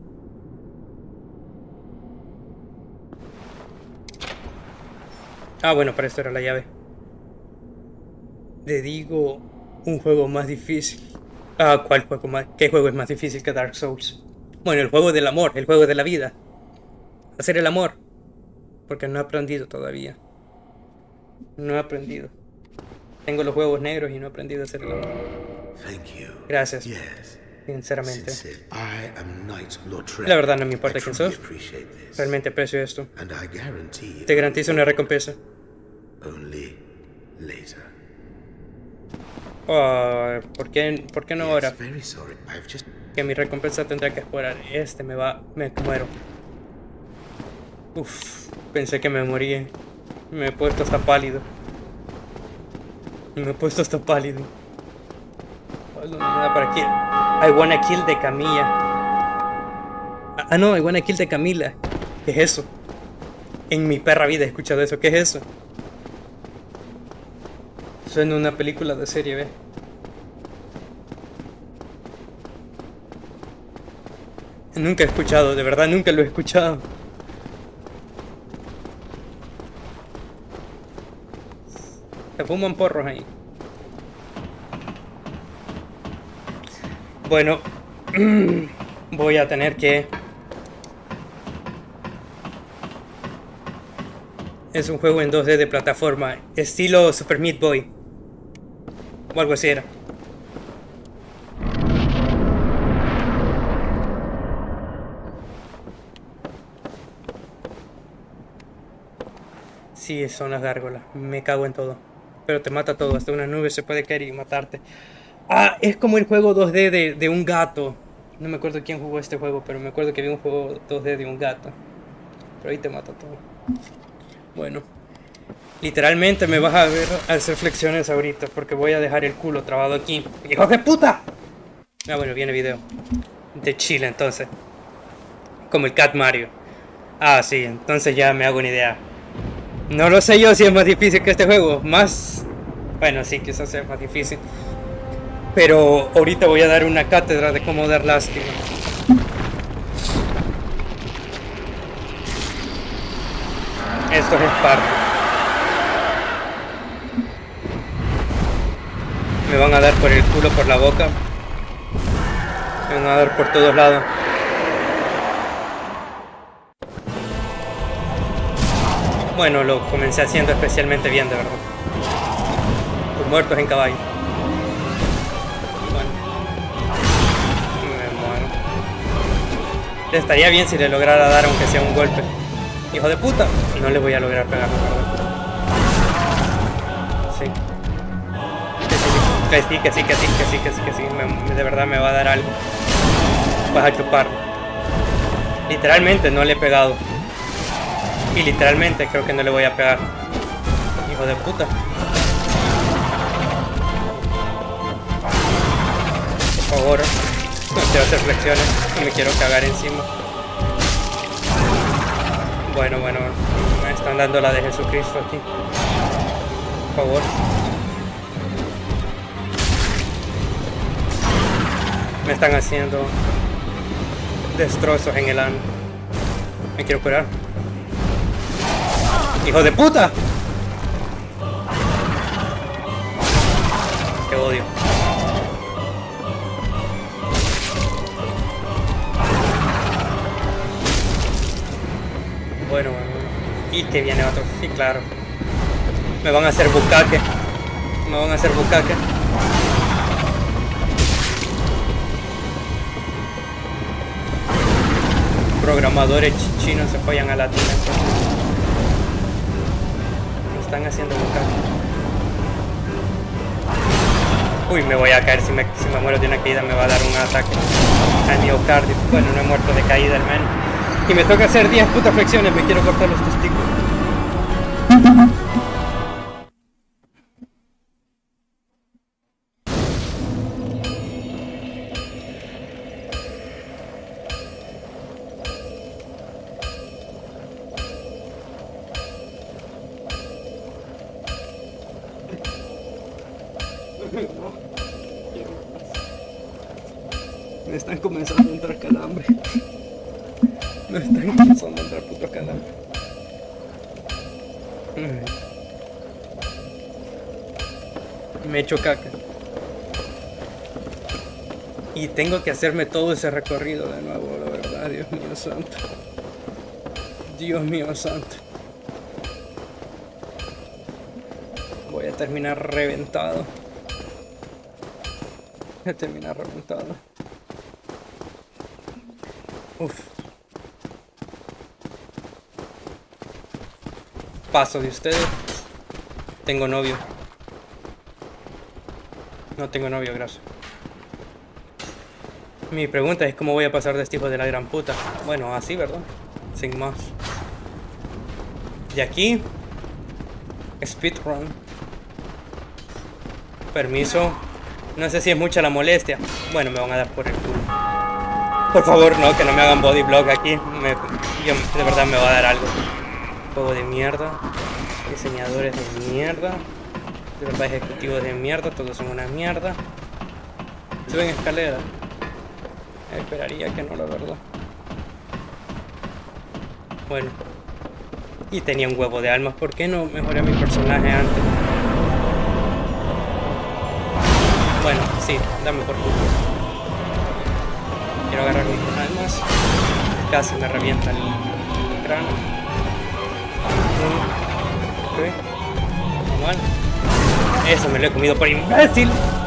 Ah, bueno, para esto era la llave. Le digo un juego más difícil. Ah, ¿cuál juego más? ¿Qué juego es más difícil que Dark Souls? Bueno, el juego del amor, el juego de la vida. Hacer el amor. Porque no he aprendido todavía. No he aprendido. Tengo los huevos negros y no he aprendido a hacer el amor. Gracias. Sinceramente. La verdad no me importa quién sos. Realmente aprecio esto. Te garantizo una recompensa. Oh, ¿por qué, ¿por qué no ahora? Que mi recompensa tendrá que esperar. Este me va... me muero. Uf, pensé que me moría. Me he puesto hasta pálido. Me he puesto hasta pálido. Oh, no, nada por aquí. I wanna kill de Camilla. Ah, no, I wanna kill de Camila. ¿Qué es eso? En mi perra vida he escuchado eso. ¿Qué es eso? Suena una película de serie B. Nunca he escuchado, de verdad nunca lo he escuchado. Se fuman porros ahí. Bueno, voy a tener que... Es un juego en dos D de plataforma, estilo Super Meat Boy. O algo así era. Sí, son las gárgolas. Me cago en todo. Pero te mata todo. Hasta una nube se puede caer y matarte. Ah, es como el juego dos D de, de un gato. No me acuerdo quién jugó este juego, pero me acuerdo que había un juego dos D de un gato. Pero ahí te mata todo. Bueno. Literalmente me vas a ver hacer flexiones ahorita, porque voy a dejar el culo trabado aquí. ¡Hijo de puta! Ah, bueno, viene video. De Chile, entonces. Como el Cat Mario. Ah, sí, entonces ya me hago una idea. No lo sé yo si es más difícil que este juego. Más... Bueno, sí, quizás sea más difícil. Pero ahorita voy a dar una cátedra de cómo dar lástima. Esto es Esparta. Me van a dar por el culo, por la boca. Me van a dar por todos lados. Bueno, lo comencé haciendo especialmente bien, de verdad. Los muertos en caballo. Bueno. Me muero. Estaría bien si le lograra dar aunque sea un golpe. Hijo de puta. No le voy a lograr pegar, la verdad. Sí. Que sí, que sí, que sí, que sí, que sí, que sí. Me, de verdad me va a dar algo. Vas a chupar. Literalmente no le he pegado. Y literalmente creo que no le voy a pegar. Hijo de puta. Por favor. No quiero hacer flexiones. Y me quiero cagar encima. Bueno, bueno. Me están dando la de Jesucristo aquí. Por favor. Me están haciendo destrozos en el ano. Me quiero curar. ¡Hijo de puta! Te odio. Bueno, bueno. Y que viene otro. Sí, claro. Me van a hacer bucaque. Me van a hacer bucaque. Programadores chinos se follan a latinos. Están haciendo bucaque. Uy, me voy a caer. Si me, si me muero de una caída me va a dar un ataque al miocardio. Bueno, no he muerto de caída al menos. Y me toca hacer diez putas flexiones. Me quiero cortar los testículos. Me están comenzando a entrar calambre. Me están comenzando a entrar puto calambre. Me he hecho caca. Y tengo que hacerme todo ese recorrido de nuevo, la verdad. Dios mío santo. Dios mío santo. Voy a terminar reventado. Voy a terminar reventado. Uf. Paso de ustedes. Tengo novio. No tengo novio, gracias. Mi pregunta es cómo voy a pasar de este hijo de la gran puta. Bueno, así, ¿verdad? Sin más. De aquí Speedrun. Permiso. No sé si es mucha la molestia. Bueno, me van a dar por el culo. Por favor, no, que no me hagan body block aquí. Me, yo, de verdad me va a dar algo. Juego de mierda. Diseñadores de mierda. De verdad, ejecutivos de mierda. Todos son una mierda. Suben escaleras. Esperaría que no, la verdad. Bueno. Y tenía un huevo de almas. ¿Por qué no mejoré a mi personaje antes? Bueno, sí, dame por culo. Quiero agarrar mis almas. Casi me revienta el cráneo. Ok. Normal. Eso me lo he comido por imbécil.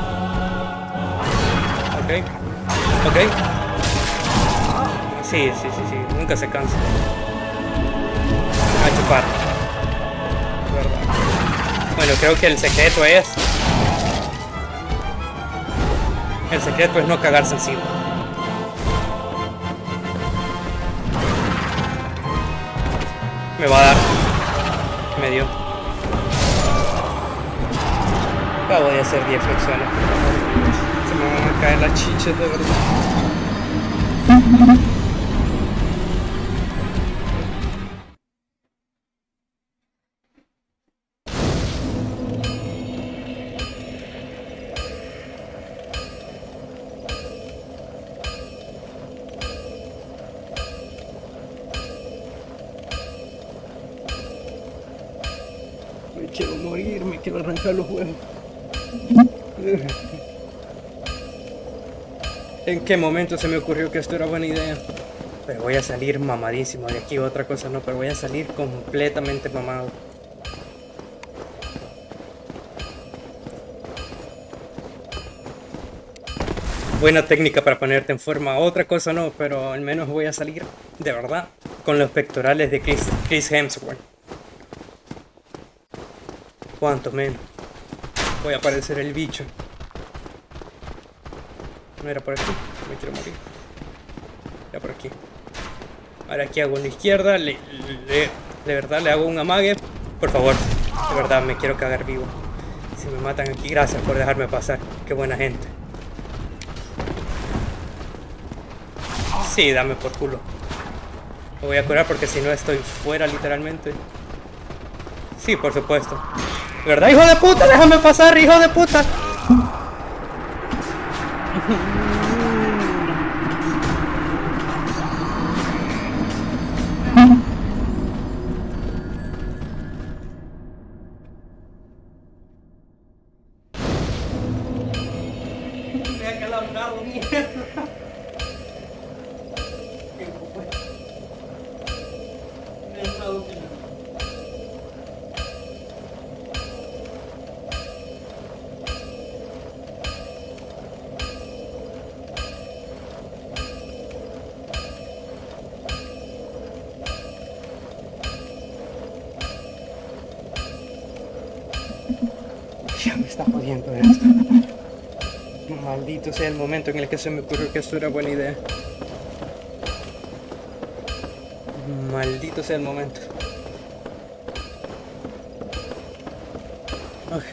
Ok. Ok. Sí, sí, sí, sí. Nunca se cansa. A chupar. ¿Verdad? Bueno, creo que el secreto es... El secreto es no cagarse encima. Me va a dar. Me dio. Acabo de hacer diez flexiones. Se me van a caer las chichas, de verdad. Me quiero morir, me quiero arrancar los huevos. ¿En qué momento se me ocurrió que esto era buena idea? Pero voy a salir mamadísimo de aquí, otra cosa no, pero voy a salir completamente mamado. Buena técnica para ponerte en forma, otra cosa no, pero al menos voy a salir, de verdad, con los pectorales de Chris, Chris Hemsworth. ¿Cuánto menos? Voy a aparecer el bicho. No era por aquí, me quiero morir. Era por aquí. Ahora aquí hago en la izquierda, le, le, de verdad le hago un amague. Por favor, de verdad me quiero cagar vivo. Si me matan aquí, gracias por dejarme pasar. Qué buena gente. Sí, dame por culo. Me voy a curar porque si no estoy fuera literalmente. Sí, por supuesto. ¿De verdad, hijo de puta? Déjame pasar, hijo de puta. Me ha calambrado, mierda. Ya me está jodiendo esto. Maldito sea el momento en el que se me ocurrió que esto era buena idea. Maldito sea el momento. Okay.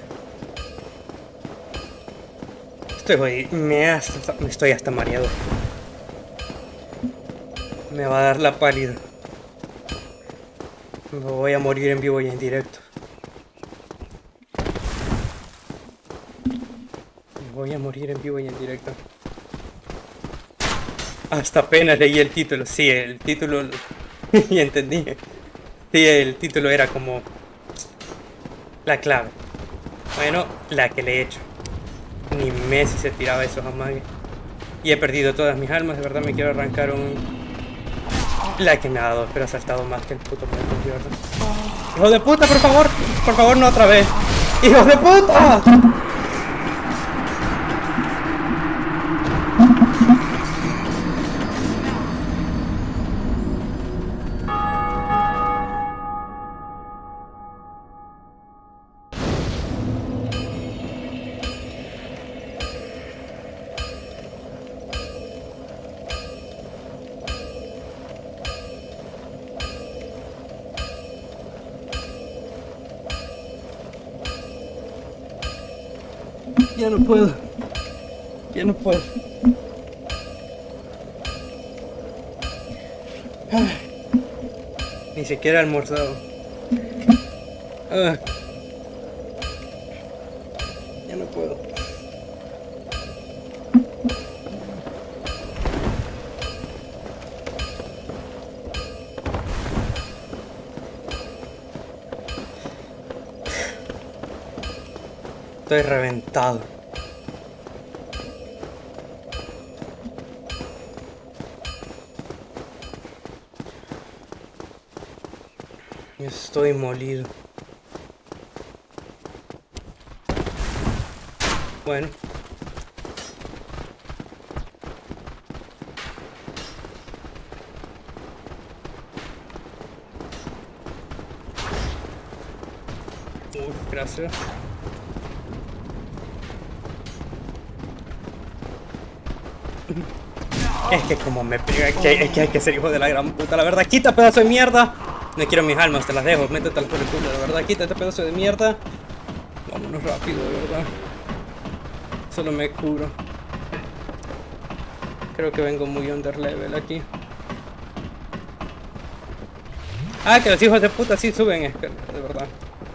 Estoy, me, hasta, me estoy hasta mareado. Me va a dar la pálida. Me voy a morir en vivo y en directo. Voy a morir en vivo y en directo. Hasta apenas leí el título. Sí, el título... y entendí. Sí, el título era como... la clave. Bueno, la que le he hecho. Ni Messi se tiraba esos amagues. Y he perdido todas mis almas. De verdad me quiero arrancar un... la que me ha dado. Pero ha saltado más que el puto muerto, ¿verdad? ¡Hijo de puta, por favor! Por favor, no otra vez. ¡Hijo de puta! Ya no puedo. Ya no puedo. Ah, ni siquiera he almorzado. Ah, ya no puedo. Estoy reventado. Estoy molido. Bueno. Uy, gracias. Es que como me pega, es que, es que hay que ser hijo de la gran puta, la verdad. Quita, pedazo de mierda. No quiero mis almas, te las dejo, métetelas por el culo, la verdad. Quita este pedazo de mierda. Vámonos rápido, de verdad. Solo me curo. Creo que vengo muy under level aquí. Ah, que los hijos de puta sí suben escaleras, de verdad.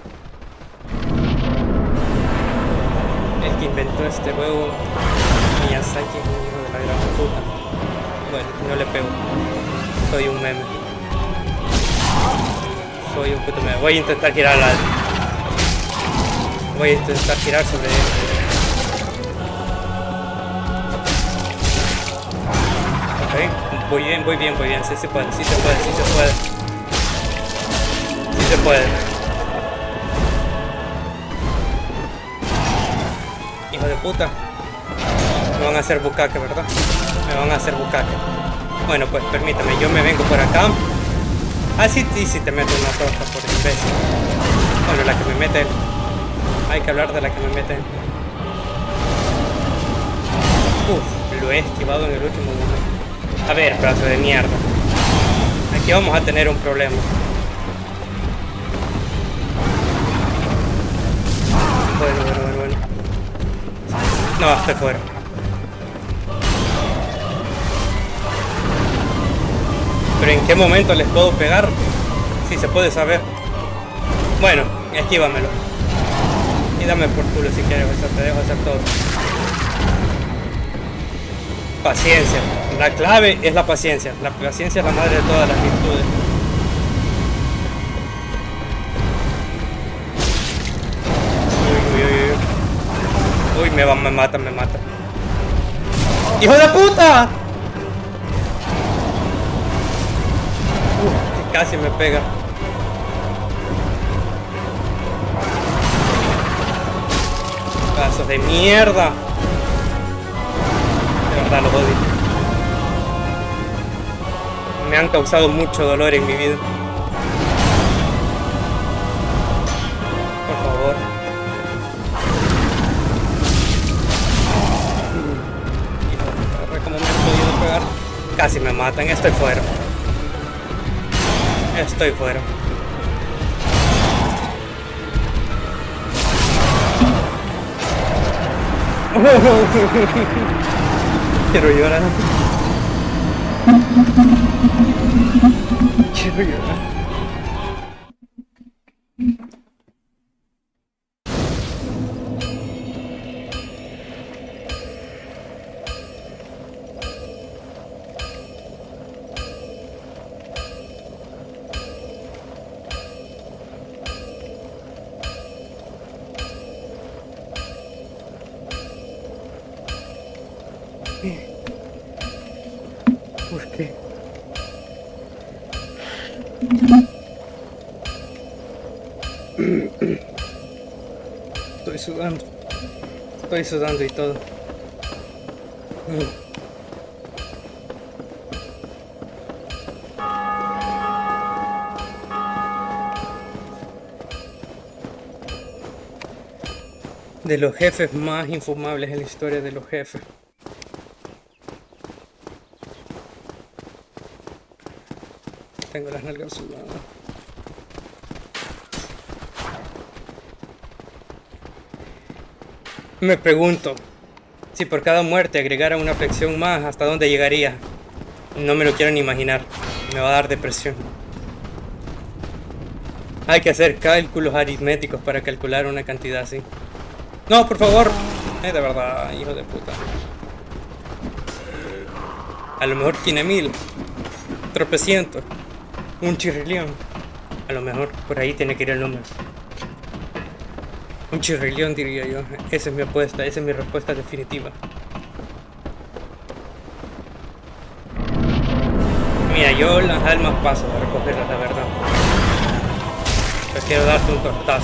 El que inventó este juego, Miyazaki, es un hijo de la gran puta. Bueno, no le pego. Soy un meme. Soy un puto meme. Voy a intentar girar la... Voy a intentar girar sobre él. Ok, voy bien, voy bien, voy bien. Sí se puede, sí se puede, sí se puede. Sí se puede. Hijo de puta. Me van a hacer bucaque, ¿verdad? Me van a hacer bucaque. Bueno, pues permítame, yo me vengo por acá. Ah, sí, sí, sí te meto una torta por imbécil. Bueno, la que me mete. Hay que hablar de la que me mete. Uf, lo he esquivado en el último momento. A ver, pedazo de mierda. Aquí vamos a tener un problema. Bueno, bueno, bueno, bueno. No, estoy fuera. Pero ¿en qué momento les puedo pegar? Si sí, se puede saber. Bueno, esquívamelo. Y dame por culo si quieres, o sea, te dejo hacer todo. Paciencia. La clave es la paciencia. La paciencia es la madre de todas las virtudes. Uy, uy, uy, uy. Uy, me va, me mata, me mata. ¡Hijo de puta! Uh, casi me pega. Pedazos de mierda. De verdad los odio. Me han causado mucho dolor en mi vida. Por favor. ¿Cómo me han podido pegar? Casi me matan. Estoy fuera. Estoy fuera. Quiero llorar. Quiero llorar. ¿Por qué? Estoy sudando. Estoy sudando y todo. De los jefes más infumables en la historia de los jefes. Tengo las nalgas sudadas. Me pregunto, si por cada muerte agregara una flexión más, ¿hasta dónde llegaría? No me lo quiero ni imaginar. Me va a dar depresión. Hay que hacer cálculos aritméticos para calcular una cantidad así. No, por favor. Eh, de verdad, hijo de puta. A lo mejor tiene mil. Tropecientos. Un chirrilión. A lo mejor por ahí tiene que ir el número. Un chirrilión, diría yo. Esa es mi apuesta, esa es mi respuesta definitiva. Mira, yo las almas paso a recogerlas, la verdad. Prefiero darte un tortazo.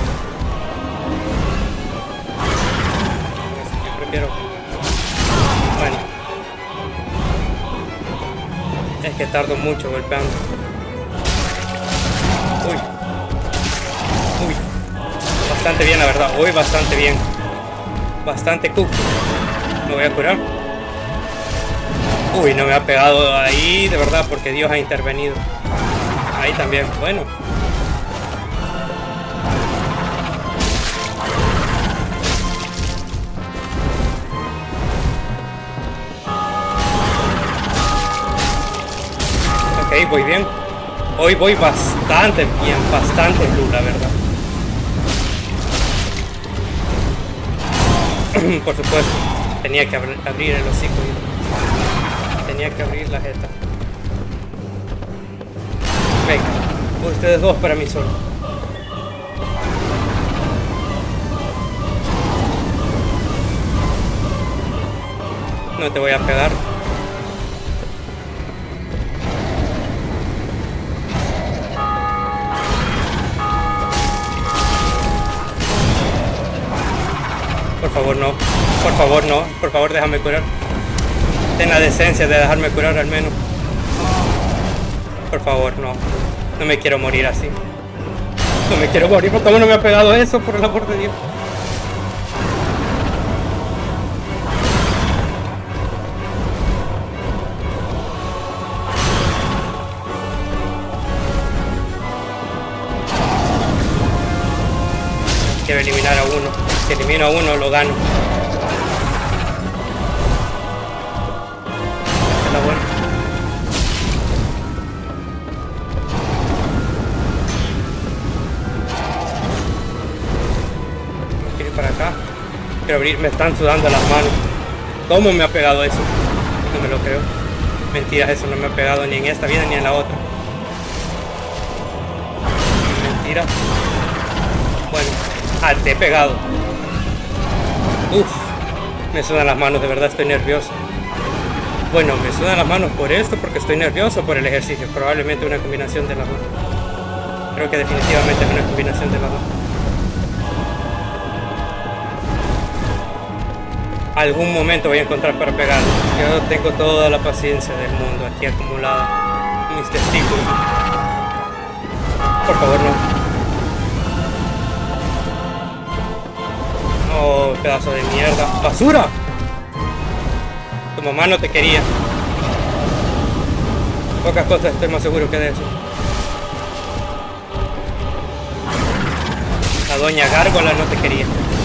Yo prefiero... Bueno. Es que tardo mucho golpeando. Uy. Uy. Bastante bien, la verdad. Uy, bastante bien. Bastante cook. Me voy a curar. Uy, no me ha pegado ahí, de verdad, porque Dios ha intervenido. Ahí también, bueno. Ok, voy bien. Hoy voy bastante bien, bastante blue, la verdad. Por supuesto, tenía que abrir, abrir el hocico y tenía que abrir la jeta. Venga, ustedes dos para mí solo. No te voy a pegar. Por favor, no. Por favor, no. Por favor, déjame curar. Ten la decencia de dejarme curar al menos. Por favor, no. No me quiero morir así. No me quiero morir. ¿Por cómo no me ha pegado eso? Por el amor de Dios. Quiero eliminar a uno. Si elimino a uno, lo gano. Está bueno. Quiero ir para acá. Quiero abrir. Me están sudando las manos. ¿Cómo me ha pegado eso? No me lo creo. Mentiras, eso no me ha pegado ni en esta vida ni en la otra. Mentira. Bueno. Ah, te he pegado. Uf, me sudan las manos, de verdad estoy nervioso. Bueno, me sudan las manos por esto, porque estoy nervioso, por el ejercicio. Probablemente una combinación de las dos. Creo que definitivamente es una combinación de las dos. Algún momento voy a encontrar para pegar. Yo tengo toda la paciencia del mundo aquí acumulada. Mis testículos. Por favor, no. Oh, pedazo de mierda. ¡Basura! Tu mamá no te quería. Pocas cosas estoy más seguro que de eso. La doña Gárgola no te quería.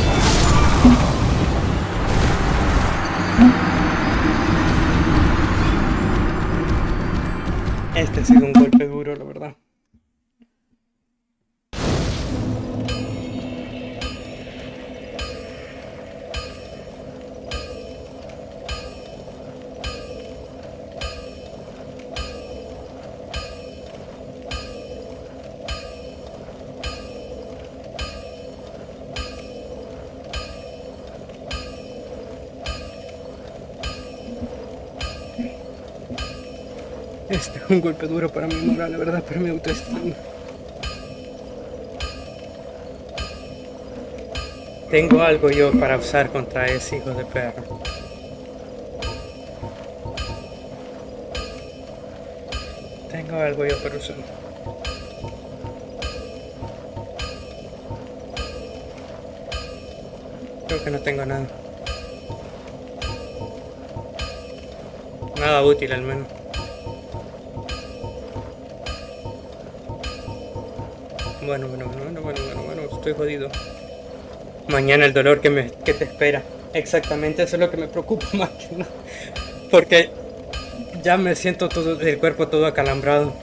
Este ha sido un golpe duro, la verdad. Este es un golpe duro para mi moral, la verdad, para mi autoestima. Tengo algo yo para usar contra ese hijo de perro. Tengo algo yo para usar. Creo que no tengo nada. Nada útil al menos. Bueno, bueno, bueno, bueno, bueno, bueno, bueno, estoy jodido. Mañana el dolor que, me, que te espera. Exactamente, eso es lo que me preocupa más que nada. Porque ya me siento todo, el cuerpo todo acalambrado.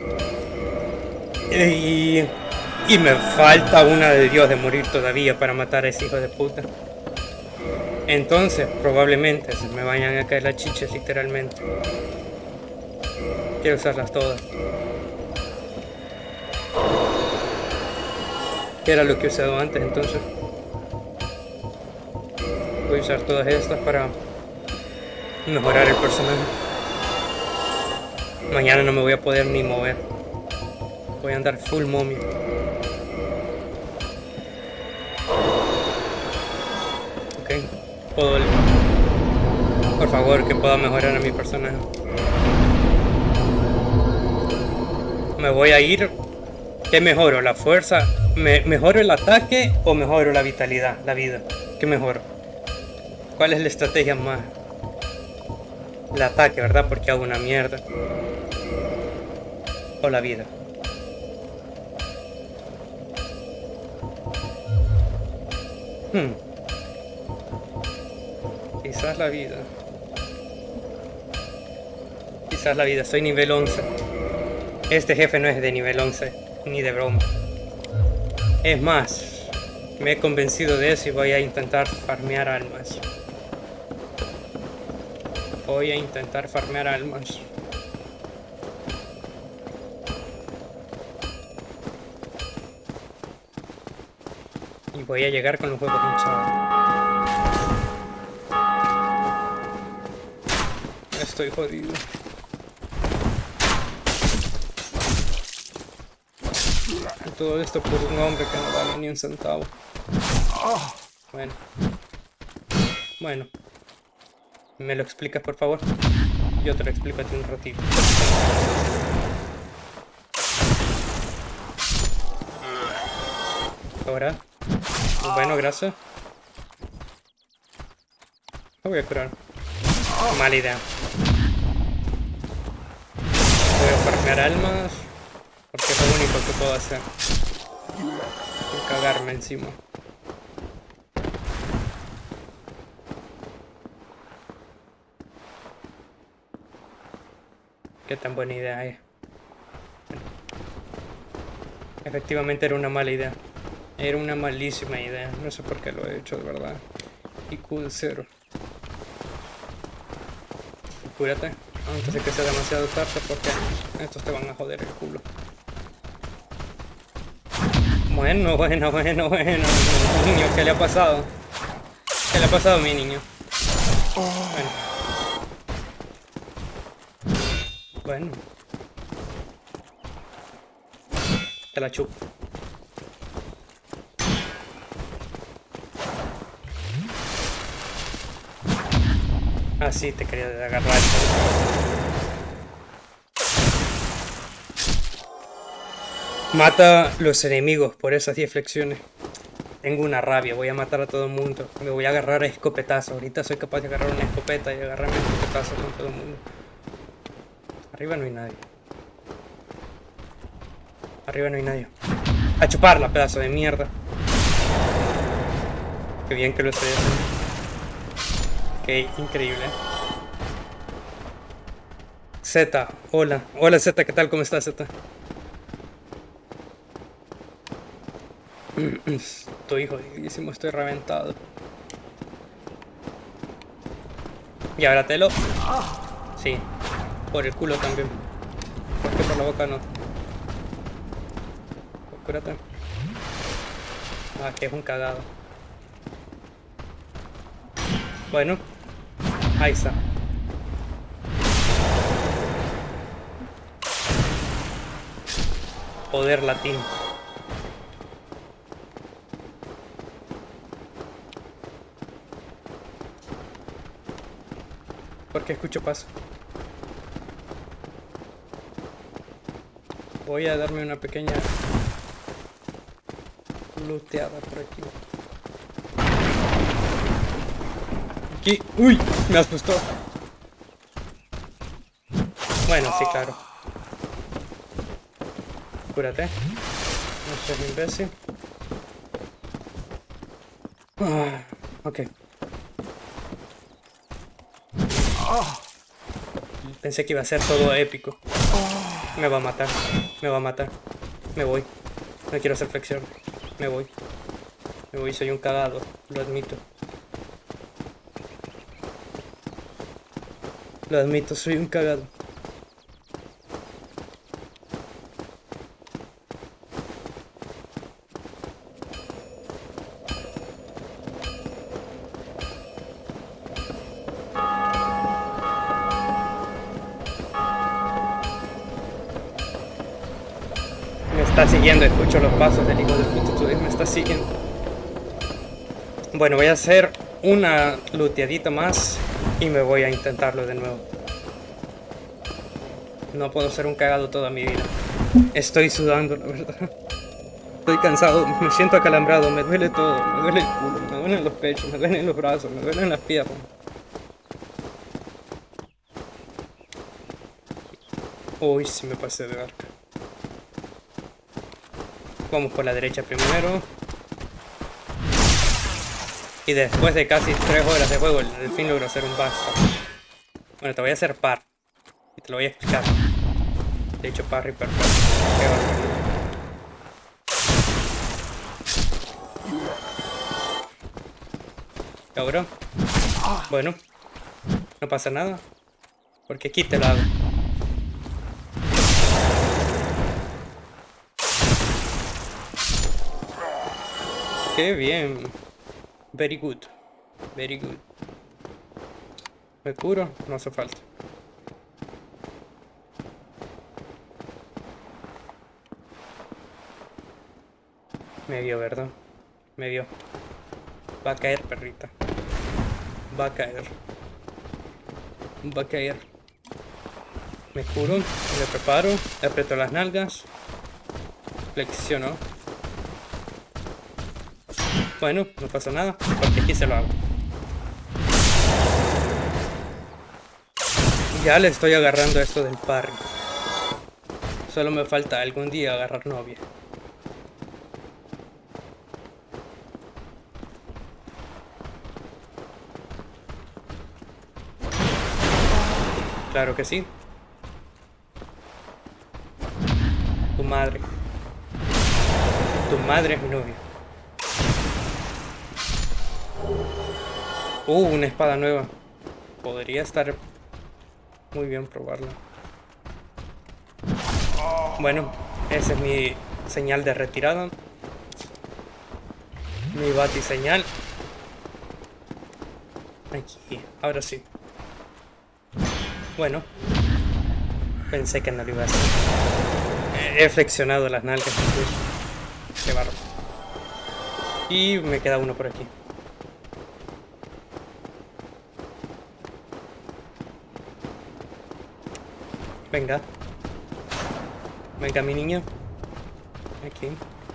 Y, y me falta una de Dios de morir todavía para matar a ese hijo de puta. Entonces, probablemente se me vayan a caer las chichas literalmente. Quiero usarlas todas. ¿Qué era lo que he usado antes entonces? Voy a usar todas estas para mejorar el personaje. Mañana no me voy a poder ni mover. Voy a andar full momia. Ok. Puedo... Por favor, que pueda mejorar a mi personaje. Me voy a ir. ¿Qué mejoro? ¿La fuerza? ¿Me mejoro el ataque o mejoro la vitalidad, la vida? ¿Qué mejoro? ¿Cuál es la estrategia más? El ataque, ¿verdad? Porque hago una mierda. O la vida. Hmm. Quizás la vida. Quizás la vida. Soy nivel once. Este jefe no es de nivel once. Ni de broma. Es más, me he convencido de eso y voy a intentar farmear almas. Voy a intentar farmear almas. Y voy a llegar con los huevos hinchados. Estoy jodido. Y todo esto por un hombre que no vale ni un centavo. Bueno. Bueno. ¿Me lo explicas, por favor? Yo te lo explico a ti un ratito. Ahora. Bueno, gracias. Me voy a curar. Mala idea. Voy a farmear almas. Porque es lo único que puedo hacer. Y cagarme encima. Qué tan buena idea es. Efectivamente era una mala idea. Era una malísima idea. No sé por qué lo he hecho, de verdad. I Q de cero. Cúrate. Antes de que sea demasiado tarde porque estos te van a joder el culo. Bueno, bueno, bueno, bueno. Niño, ¿qué le ha pasado? ¿Qué le ha pasado a mi niño? Bueno. Bueno. Te la chupo. Ah, sí, te quería agarrar. Mata los enemigos por esas diez flexiones. Tengo una rabia, voy a matar a todo el mundo. Me voy a agarrar a escopetazos. Ahorita soy capaz de agarrar una escopeta y agarrarme a escopetazos con todo el mundo. Arriba no hay nadie. Arriba no hay nadie. A chuparla, pedazo de mierda. Qué bien que lo estoy haciendo. Qué increíble. Z, hola. Hola Z, ¿qué tal? ¿Cómo estás, Z? Estoy jodidísimo, estoy reventado. Y ahora te lo... Sí, por el culo también. Porque por la boca no. Cúrate. Ah, que es un cagado. Bueno, ahí está. Poder latín. Porque escucho paso. Voy a darme una pequeña looteada por aquí. Aquí. ¡Uy! Me asustó. Bueno, sí, claro. Cúrate. No seas imbécil. Ah, ok. Pensé que iba a ser todo épico. Me va a matar. Me va a matar. Me voy. No quiero hacer flexión. Me voy. Me voy, soy un cagado. Lo admito. Lo admito, soy un cagado. Me está siguiendo, escucho los pasos del hijo de puta, tú me está siguiendo. Bueno, voy a hacer una looteadita más y me voy a intentarlo de nuevo. No puedo ser un cagado toda mi vida. Estoy sudando, la verdad. Estoy cansado, me siento acalambrado, me duele todo, me duele el culo, me duelen los pechos, me duelen los brazos, me duelen las piernas. Uy, sí me pasé de arca. Vamos por la derecha primero. Y después de casi tres horas de juego, al fin logro hacer un basta. Bueno, te voy a hacer par. Y te lo voy a explicar. De hecho, parry perfecto. Qué bárbaro. ¿Logró? Bueno, no pasa nada. Porque aquí te lo hago. Qué bien. Very good. Very good. ¿Me curo? No hace falta. Me vio, ¿verdad? Me vio. Va a caer, perrita. Va a caer. Va a caer. Me curo, me preparo, aprieto las nalgas. Flexiono. Bueno, no pasa nada, porque aquí se lo hago. Ya le estoy agarrando esto del parry. Solo me falta algún día agarrar novia. Claro que sí. Tu madre. Tu madre es mi novia. Uh, una espada nueva. Podría estar muy bien probarla. Bueno, esa es mi señal de retirada. Mi bati señal. Aquí, ahora sí. Bueno, pensé que no lo iba a hacer. He flexionado las nalgas incluso. Qué bárbaro. Y me queda uno por aquí. Venga. Venga, mi niño. Aquí.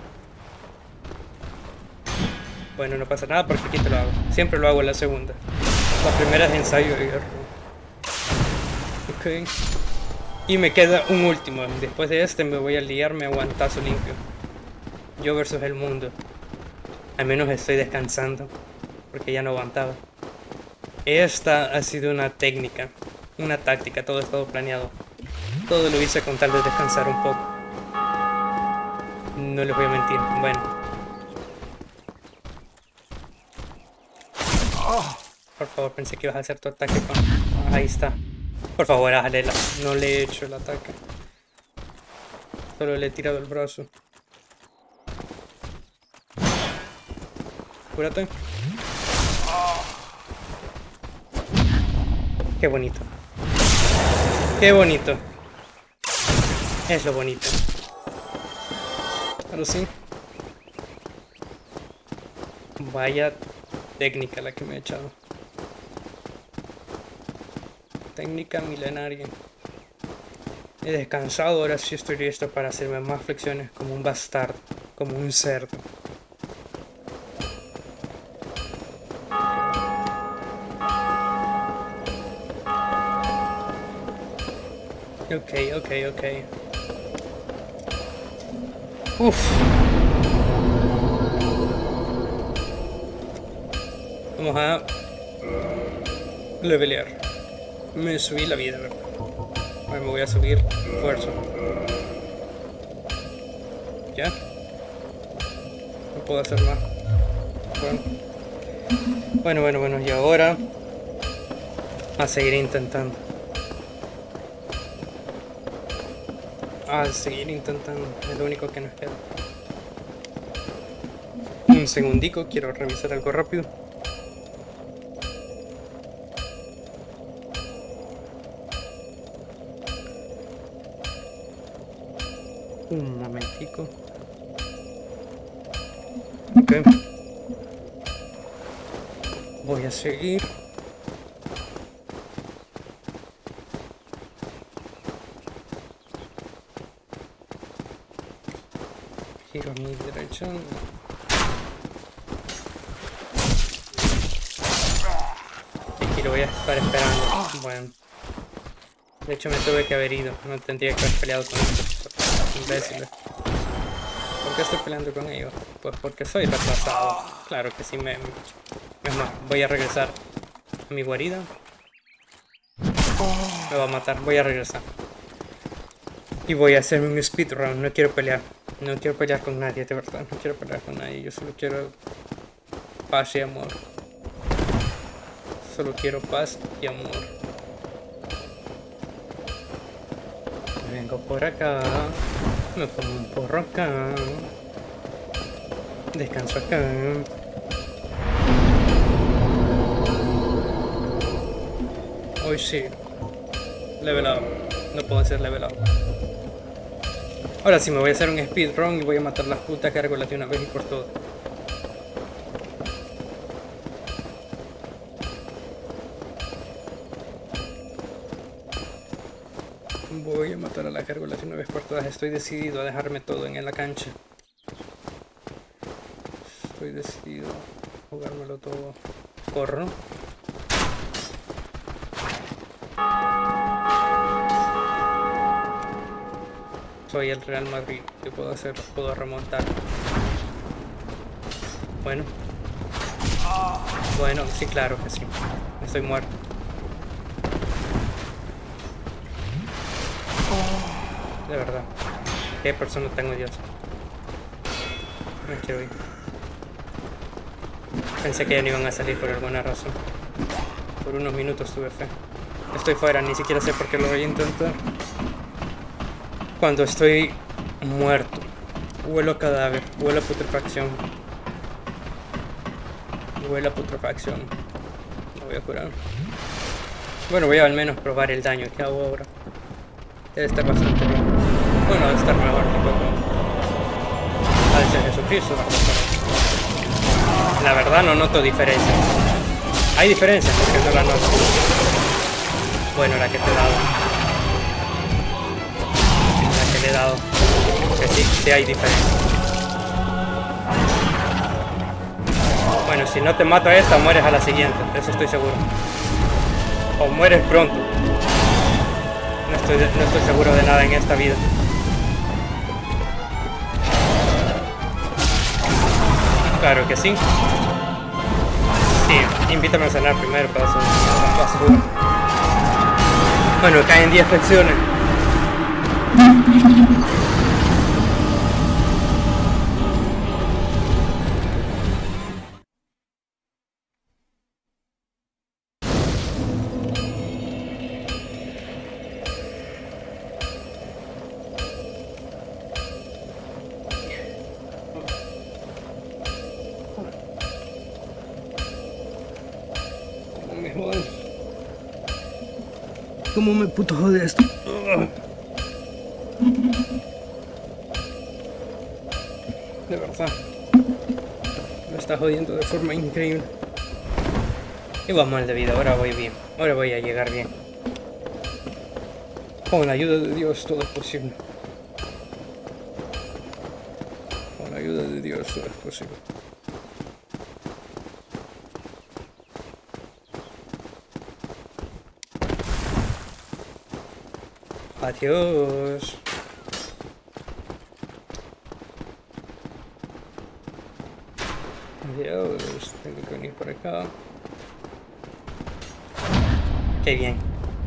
Bueno, no pasa nada porque aquí te lo hago. Siempre lo hago en la segunda. La primera es ensayo y error. Ok. Y me queda un último. Después de este me voy a liarme a guantazo limpio. Yo versus el mundo. Al menos estoy descansando. Porque ya no aguantaba. Esta ha sido una técnica. Una táctica. Todo ha estado planeado. Todo lo hice con tal de descansar un poco. No les voy a mentir. Bueno. Por favor, pensé que ibas a hacer tu ataque con... Ahí está. Por favor, hazle la... No le he hecho el ataque. Solo le he tirado el brazo. Cúrate. Qué bonito. Qué bonito. Es lo bonito. Pero sí. Vaya técnica la que me he echado. Técnica milenaria. He descansado, ahora sí estoy listo para hacerme más flexiones como un bastardo, como un cerdo. Ok, ok, ok. Uf. Vamos a levelear. Me subí la vida, ¿verdad? Ahora me voy a subir fuerza. ¿Ya? No puedo hacer más. Bueno. Bueno, bueno, bueno. Y ahora a seguir intentando. A seguir intentando. Es lo único que nos queda. Un segundico. Quiero revisar algo rápido. Un momentico. Ok. Voy a seguir. Giro a mi derecha. Y aquí lo voy a estar esperando. Bueno. De hecho me tuve que haber ido. No tendría que haber peleado con estos imbéciles. ¿Por qué estoy peleando con ellos? Pues porque soy retrasado. Claro que sí me... Es más, voy a regresar a mi guarida. Me va a matar. Voy a regresar. Y voy a hacerme un speedrun. No quiero pelear. No quiero pelear con nadie, de verdad. No quiero pelear con nadie. Yo solo quiero paz y amor. Solo quiero paz y amor. Vengo por acá. Me pongo un porro acá. Descanso acá. Hoy sí. Level up. No puedo ser level up. Ahora sí me voy a hacer un speedrun y voy a matar las putas gárgolas de una vez y por todas. Voy a matar a las gárgolas de una vez por todas. Estoy decidido a dejarme todo en la cancha. Estoy decidido a jugármelo todo. Corro. Soy el Real Madrid. ¿Qué puedo hacer? Puedo remontar. Bueno. Bueno, sí, claro que sí. Estoy muerto. De verdad. Qué persona tan odiosa. Me quiero ir. Pensé que ya no iban a salir por alguna razón. Por unos minutos tuve fe. Estoy fuera, ni siquiera sé por qué lo voy a intentar. Cuando estoy muerto. Huelo a cadáver. Huelo a putrefacción. Huelo a putrefacción. Me voy a curar. Bueno, voy a al menos probar el daño que hago ahora. Debe estar bastante bien. Bueno, debe estar mejor un poco. Al ser Jesucristo. La verdad no noto diferencia. Hay diferencias porque no la noto. Bueno, la que te he dado. La que le he dado. Que sí, sí hay diferencia. Bueno, si no te mato a esta, mueres a la siguiente. Eso estoy seguro. O mueres pronto. No estoy, no estoy seguro de nada en esta vida. Claro que sí. Sí, invítame a cenar primero para hacer basura. Bueno, caen diez flexiones. ¿Cómo me puto jode esto? De verdad. Me está jodiendo de forma increíble. Iba mal de vida, ahora voy bien. Ahora voy a llegar bien. Con la ayuda de Dios todo es posible. Con la ayuda de Dios todo es posible. Adiós. Dios, tengo que venir por acá. Qué bien.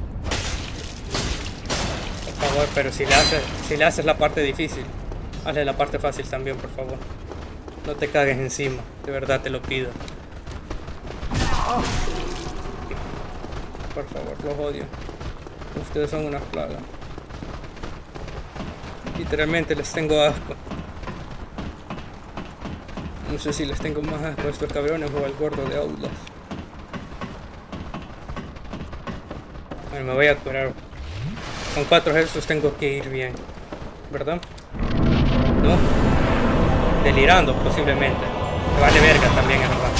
Por favor, pero si le haces, si le haces la parte difícil, hazle la parte fácil también, por favor. No te cagues encima, de verdad te lo pido. Por favor, los odio. Ustedes son una plaga. Literalmente les tengo asco. No sé si les tengo más asco a estos cabrones o al gordo de Outlast. Bueno, me voy a curar. Con cuatro gestos tengo que ir bien, ¿verdad? ¿No? Delirando, posiblemente. Me vale verga también, es verdad.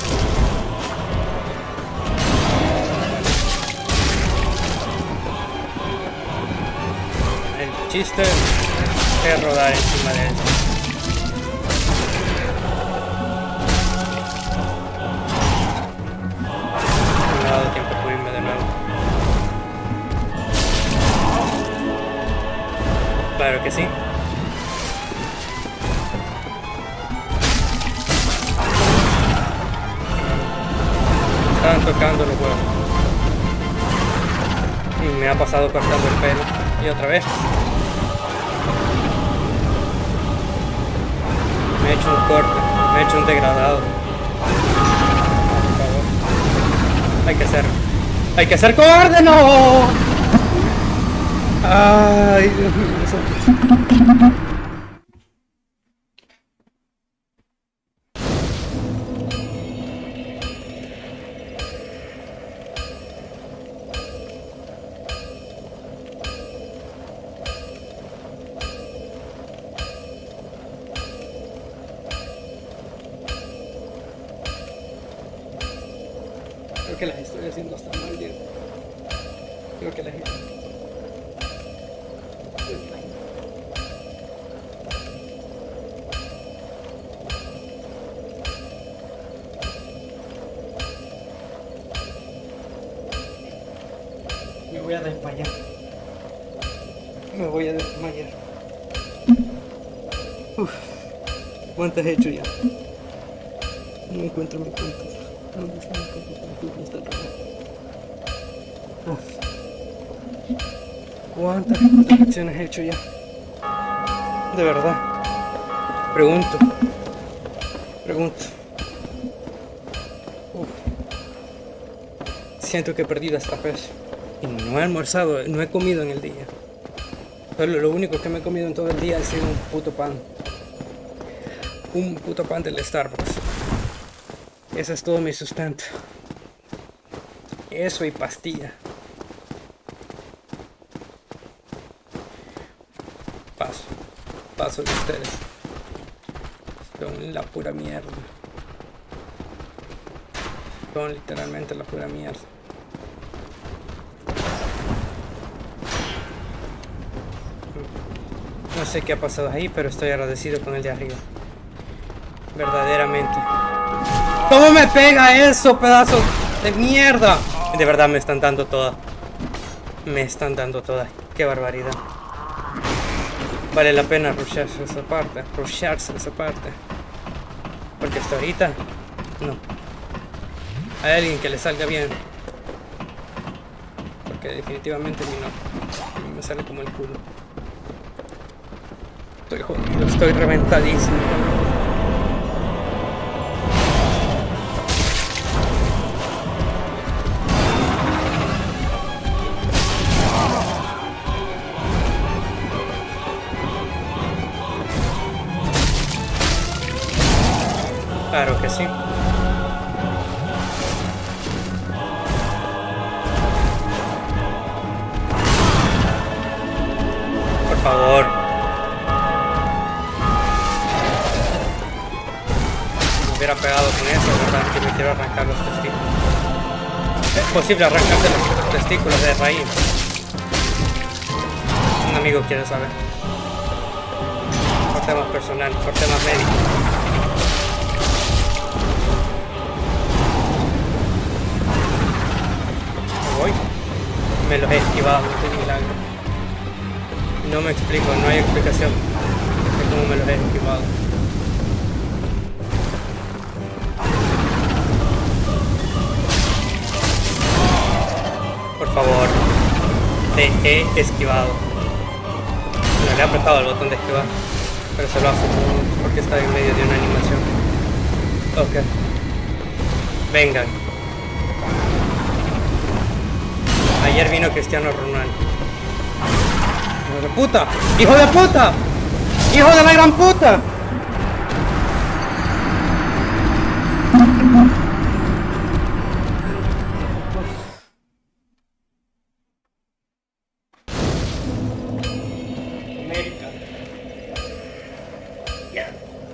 El chiste es rodar encima de esto. No me ha dado tiempo de irme de nuevo. Claro que sí. Estaban tocando los huevos. Y me ha pasado cortando el pelo. Y otra vez. Me he hecho un corte. Me he hecho un degradado. Por favor. Hay que ser. ¡Hay que ser cobarde! ¡No! Ay, Dios mío. Creo que las estoy haciendo hasta mal, Diego. Creo que las Me voy a desmayar. Me voy a desmayar. Uf. ¿Cuántas he hecho ya? No encuentro mi cuenta. ¿Dónde está mi cuenta? Está rojo. Uf. ¿Cuántas acciones he hecho ya? De verdad. Pregunto. Pregunto. Uf. Siento que he perdido esta peso. Y no he almorzado, no he comido en el día. Pero lo único que me he comido en todo el día ha sido un puto pan. Un puto pan del Starbucks. Ese es todo mi sustento. Eso y pastilla. Paso. Paso de ustedes. Son la pura mierda. Son literalmente la pura mierda. No sé qué ha pasado ahí, pero estoy agradecido con el de arriba. Verdaderamente. ¿Cómo me pega eso, pedazo de mierda? De verdad me están dando toda. Me están dando toda. Qué barbaridad. Vale la pena rusharse esa parte. Rusharse esa parte. Porque hasta ahorita, no. Hay alguien que le salga bien. Porque definitivamente a mí no. A mí me sale como el culo. Estoy jodido, estoy reventadísimo. Claro que sí. Por favor. Hubiera pegado con eso, verdad que me quiero arrancar los testículos. Es posible arrancarse los testículos de raíz. Un amigo quiere saber. Por temas personales, por temas médicos. Me voy. Me los he esquivado, qué milagro. No me explico, no hay explicación de cómo me los he esquivado. que he esquivado. No le he apretado el botón de esquivar, pero se lo hace porque está en medio de una animación. Ok. Vengan. Ayer vino Cristiano Ronaldo. ¡Hijo de puta! ¡Hijo de puta! ¡Hijo de la gran puta! América. Ya.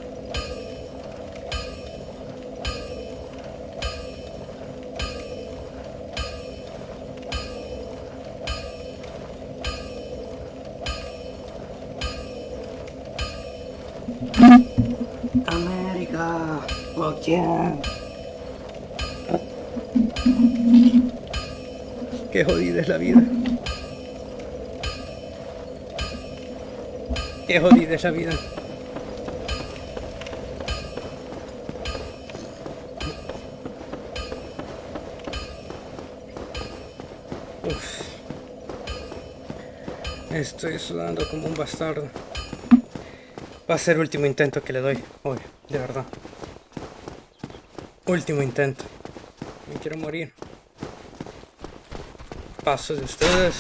América. Oh, yeah. Qué jodida es la vida. Qué jodida es la vida. Uf. Estoy sudando como un bastardo. Va a ser el último intento que le doy hoy, de verdad. Último intento. Me quiero morir. Paso de ustedes.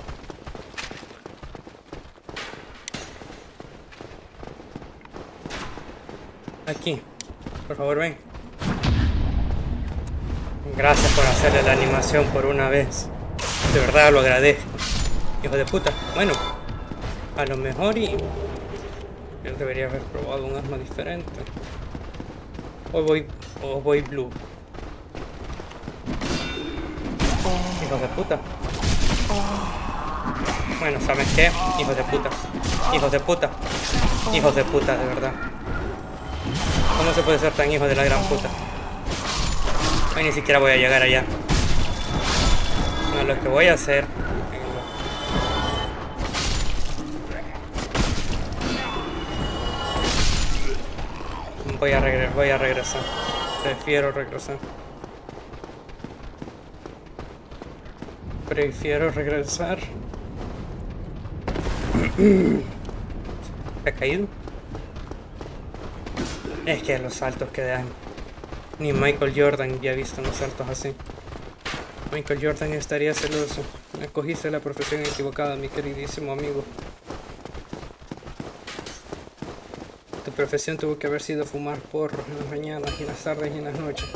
Aquí. Por favor, ven. Gracias por hacerle la animación por una vez. De verdad lo agradezco. Hijo de puta. Bueno. A lo mejor y... yo debería haber probado un arma diferente. O voy... o voy blue. Hijos de puta. Bueno, ¿sabes qué? Hijos de puta. Hijos de puta. Hijos de puta, de verdad. ¿Cómo se puede ser tan hijo de la gran puta? Hoy ni siquiera voy a llegar allá. No, lo que voy a hacer... Voy a regresar, voy a regresar. Prefiero regresar. Prefiero regresar. ¿Ha caído? Es que los saltos que dan. Ni Michael Jordan ya ha visto unos saltos así. Michael Jordan estaría celoso. Escogiste la profesión equivocada, mi queridísimo amigo. Tu profesión tuvo que haber sido fumar porros en las mañanas y en las tardes y en las noches.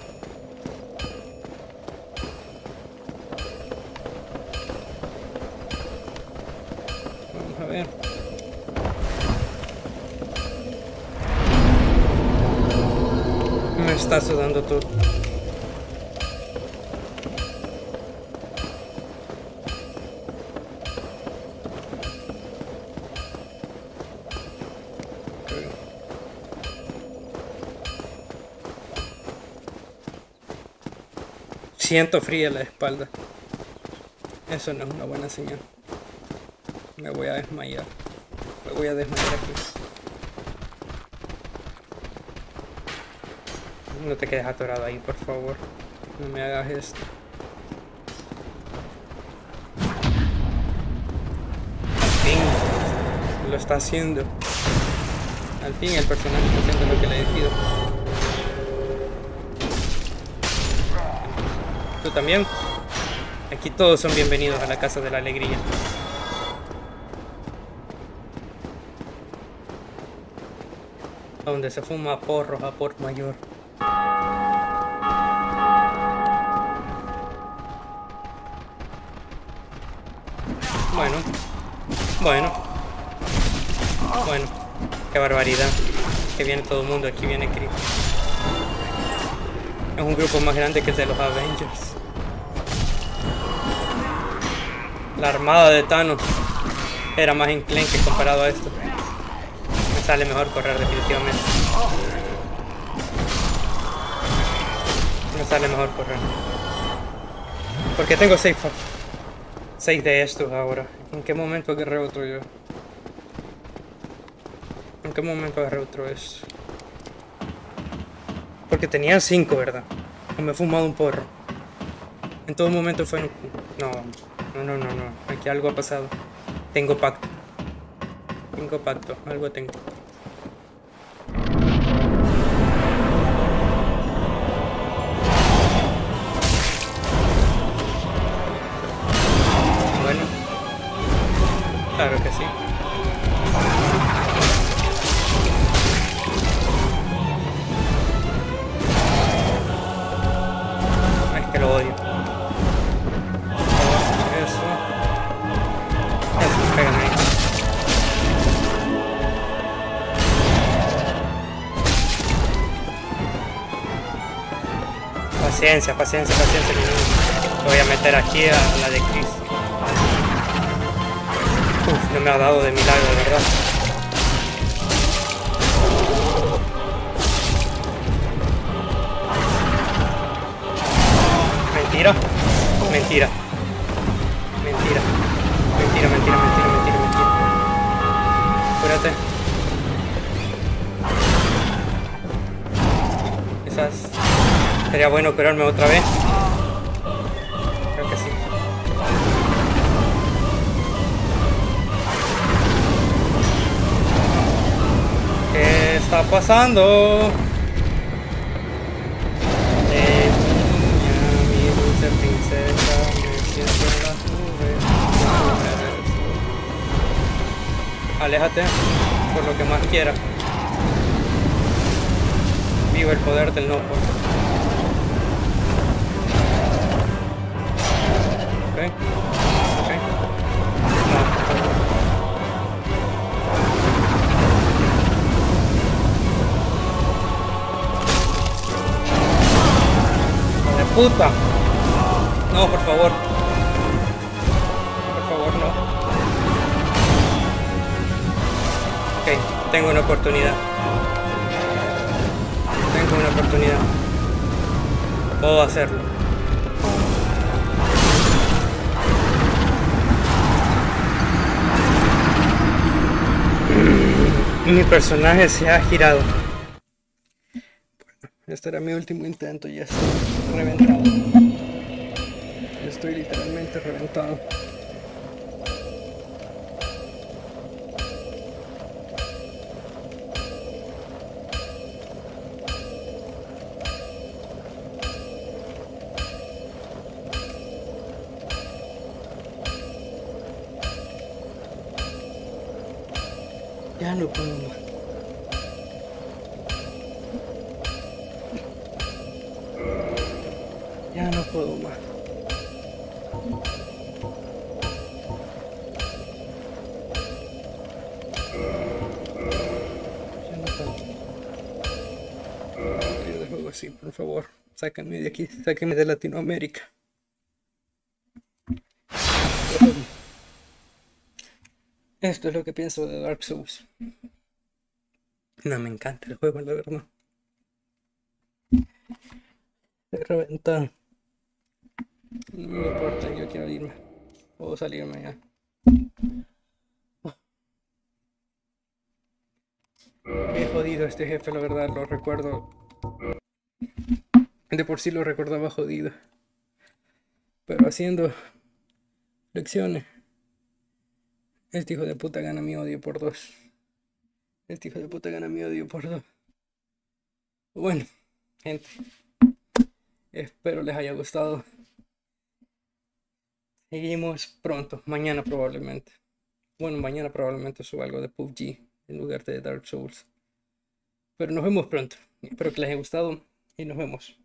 Vamos a ver. Me está sudando todo. Siento fría la espalda. Eso no es una buena señal. Me voy a desmayar. Me voy a desmayar aquí. No te quedes atorado ahí, por favor. No me hagas esto. Al fin. Lo está haciendo. Al fin el personaje está haciendo lo que le he pedido. ¿Tú también? Aquí todos son bienvenidos a la Casa de la Alegría. Donde se fuma porros a por mayor. Bueno. Bueno. Bueno. Qué barbaridad. Que viene todo el mundo. Aquí viene Chris. Es un grupo más grande que el de los Avengers. La armada de Thanos era más enclenque comparado a esto. Me sale mejor correr definitivamente. Me sale mejor correr. Porque tengo seis, seis de estos ahora. ¿En qué momento agarré otro yo? ¿En qué momento agarré otro esto? Porque tenía cinco, ¿verdad? O me he fumado un porro. En todo momento fue... No, No, no, no, no. Aquí algo ha pasado. Tengo pacto. Tengo pacto. Algo tengo. Bueno. Claro que sí. Ay, es que lo odio. Eso. Eso, pegan ahí. Paciencia, paciencia, paciencia. Lo voy a meter aquí a la de Chris. Uf, no me ha dado de milagro, de verdad. Mentira. Mentira. Mentira. Mentira, mentira, mentira, mentira, mentira. Cúrate. Quizás sería bueno curarme otra vez. Creo que sí. ¿Qué está pasando? Eh, niña, mi dulce princesa, me siento en las nubes. Aléjate por lo que más quiera. Viva el poder del no por. Ok, ok. No, por favor. ¡De puta! No, por favor. Por favor, no. Ok, tengo una oportunidad. Tengo una oportunidad. Puedo hacerlo. Mi personaje se ha girado. Bueno, este era mi último intento. Ya estoy reventado. Estoy literalmente reventado. Ya no puedo más. Ya no puedo más. Ya no puedo. Salir del juego así, por favor. Sáquenme de aquí. Sáquenme de Latinoamérica. Esto es lo que pienso de Dark Souls. No, me encanta el juego, la verdad. Estoy reventado. No me importa, yo quiero irme. Puedo salirme ya. Qué jodido este jefe, la verdad, lo recuerdo. De por sí lo recordaba jodido. Pero haciendo lecciones. Este hijo de puta gana mi odio por dos. Este hijo de puta gana mi odio por dos. Bueno, gente. Espero les haya gustado. Seguimos pronto, mañana probablemente. Bueno, mañana probablemente suba algo de P U B G en lugar de Dark Souls. Pero nos vemos pronto. Espero que les haya gustado y nos vemos.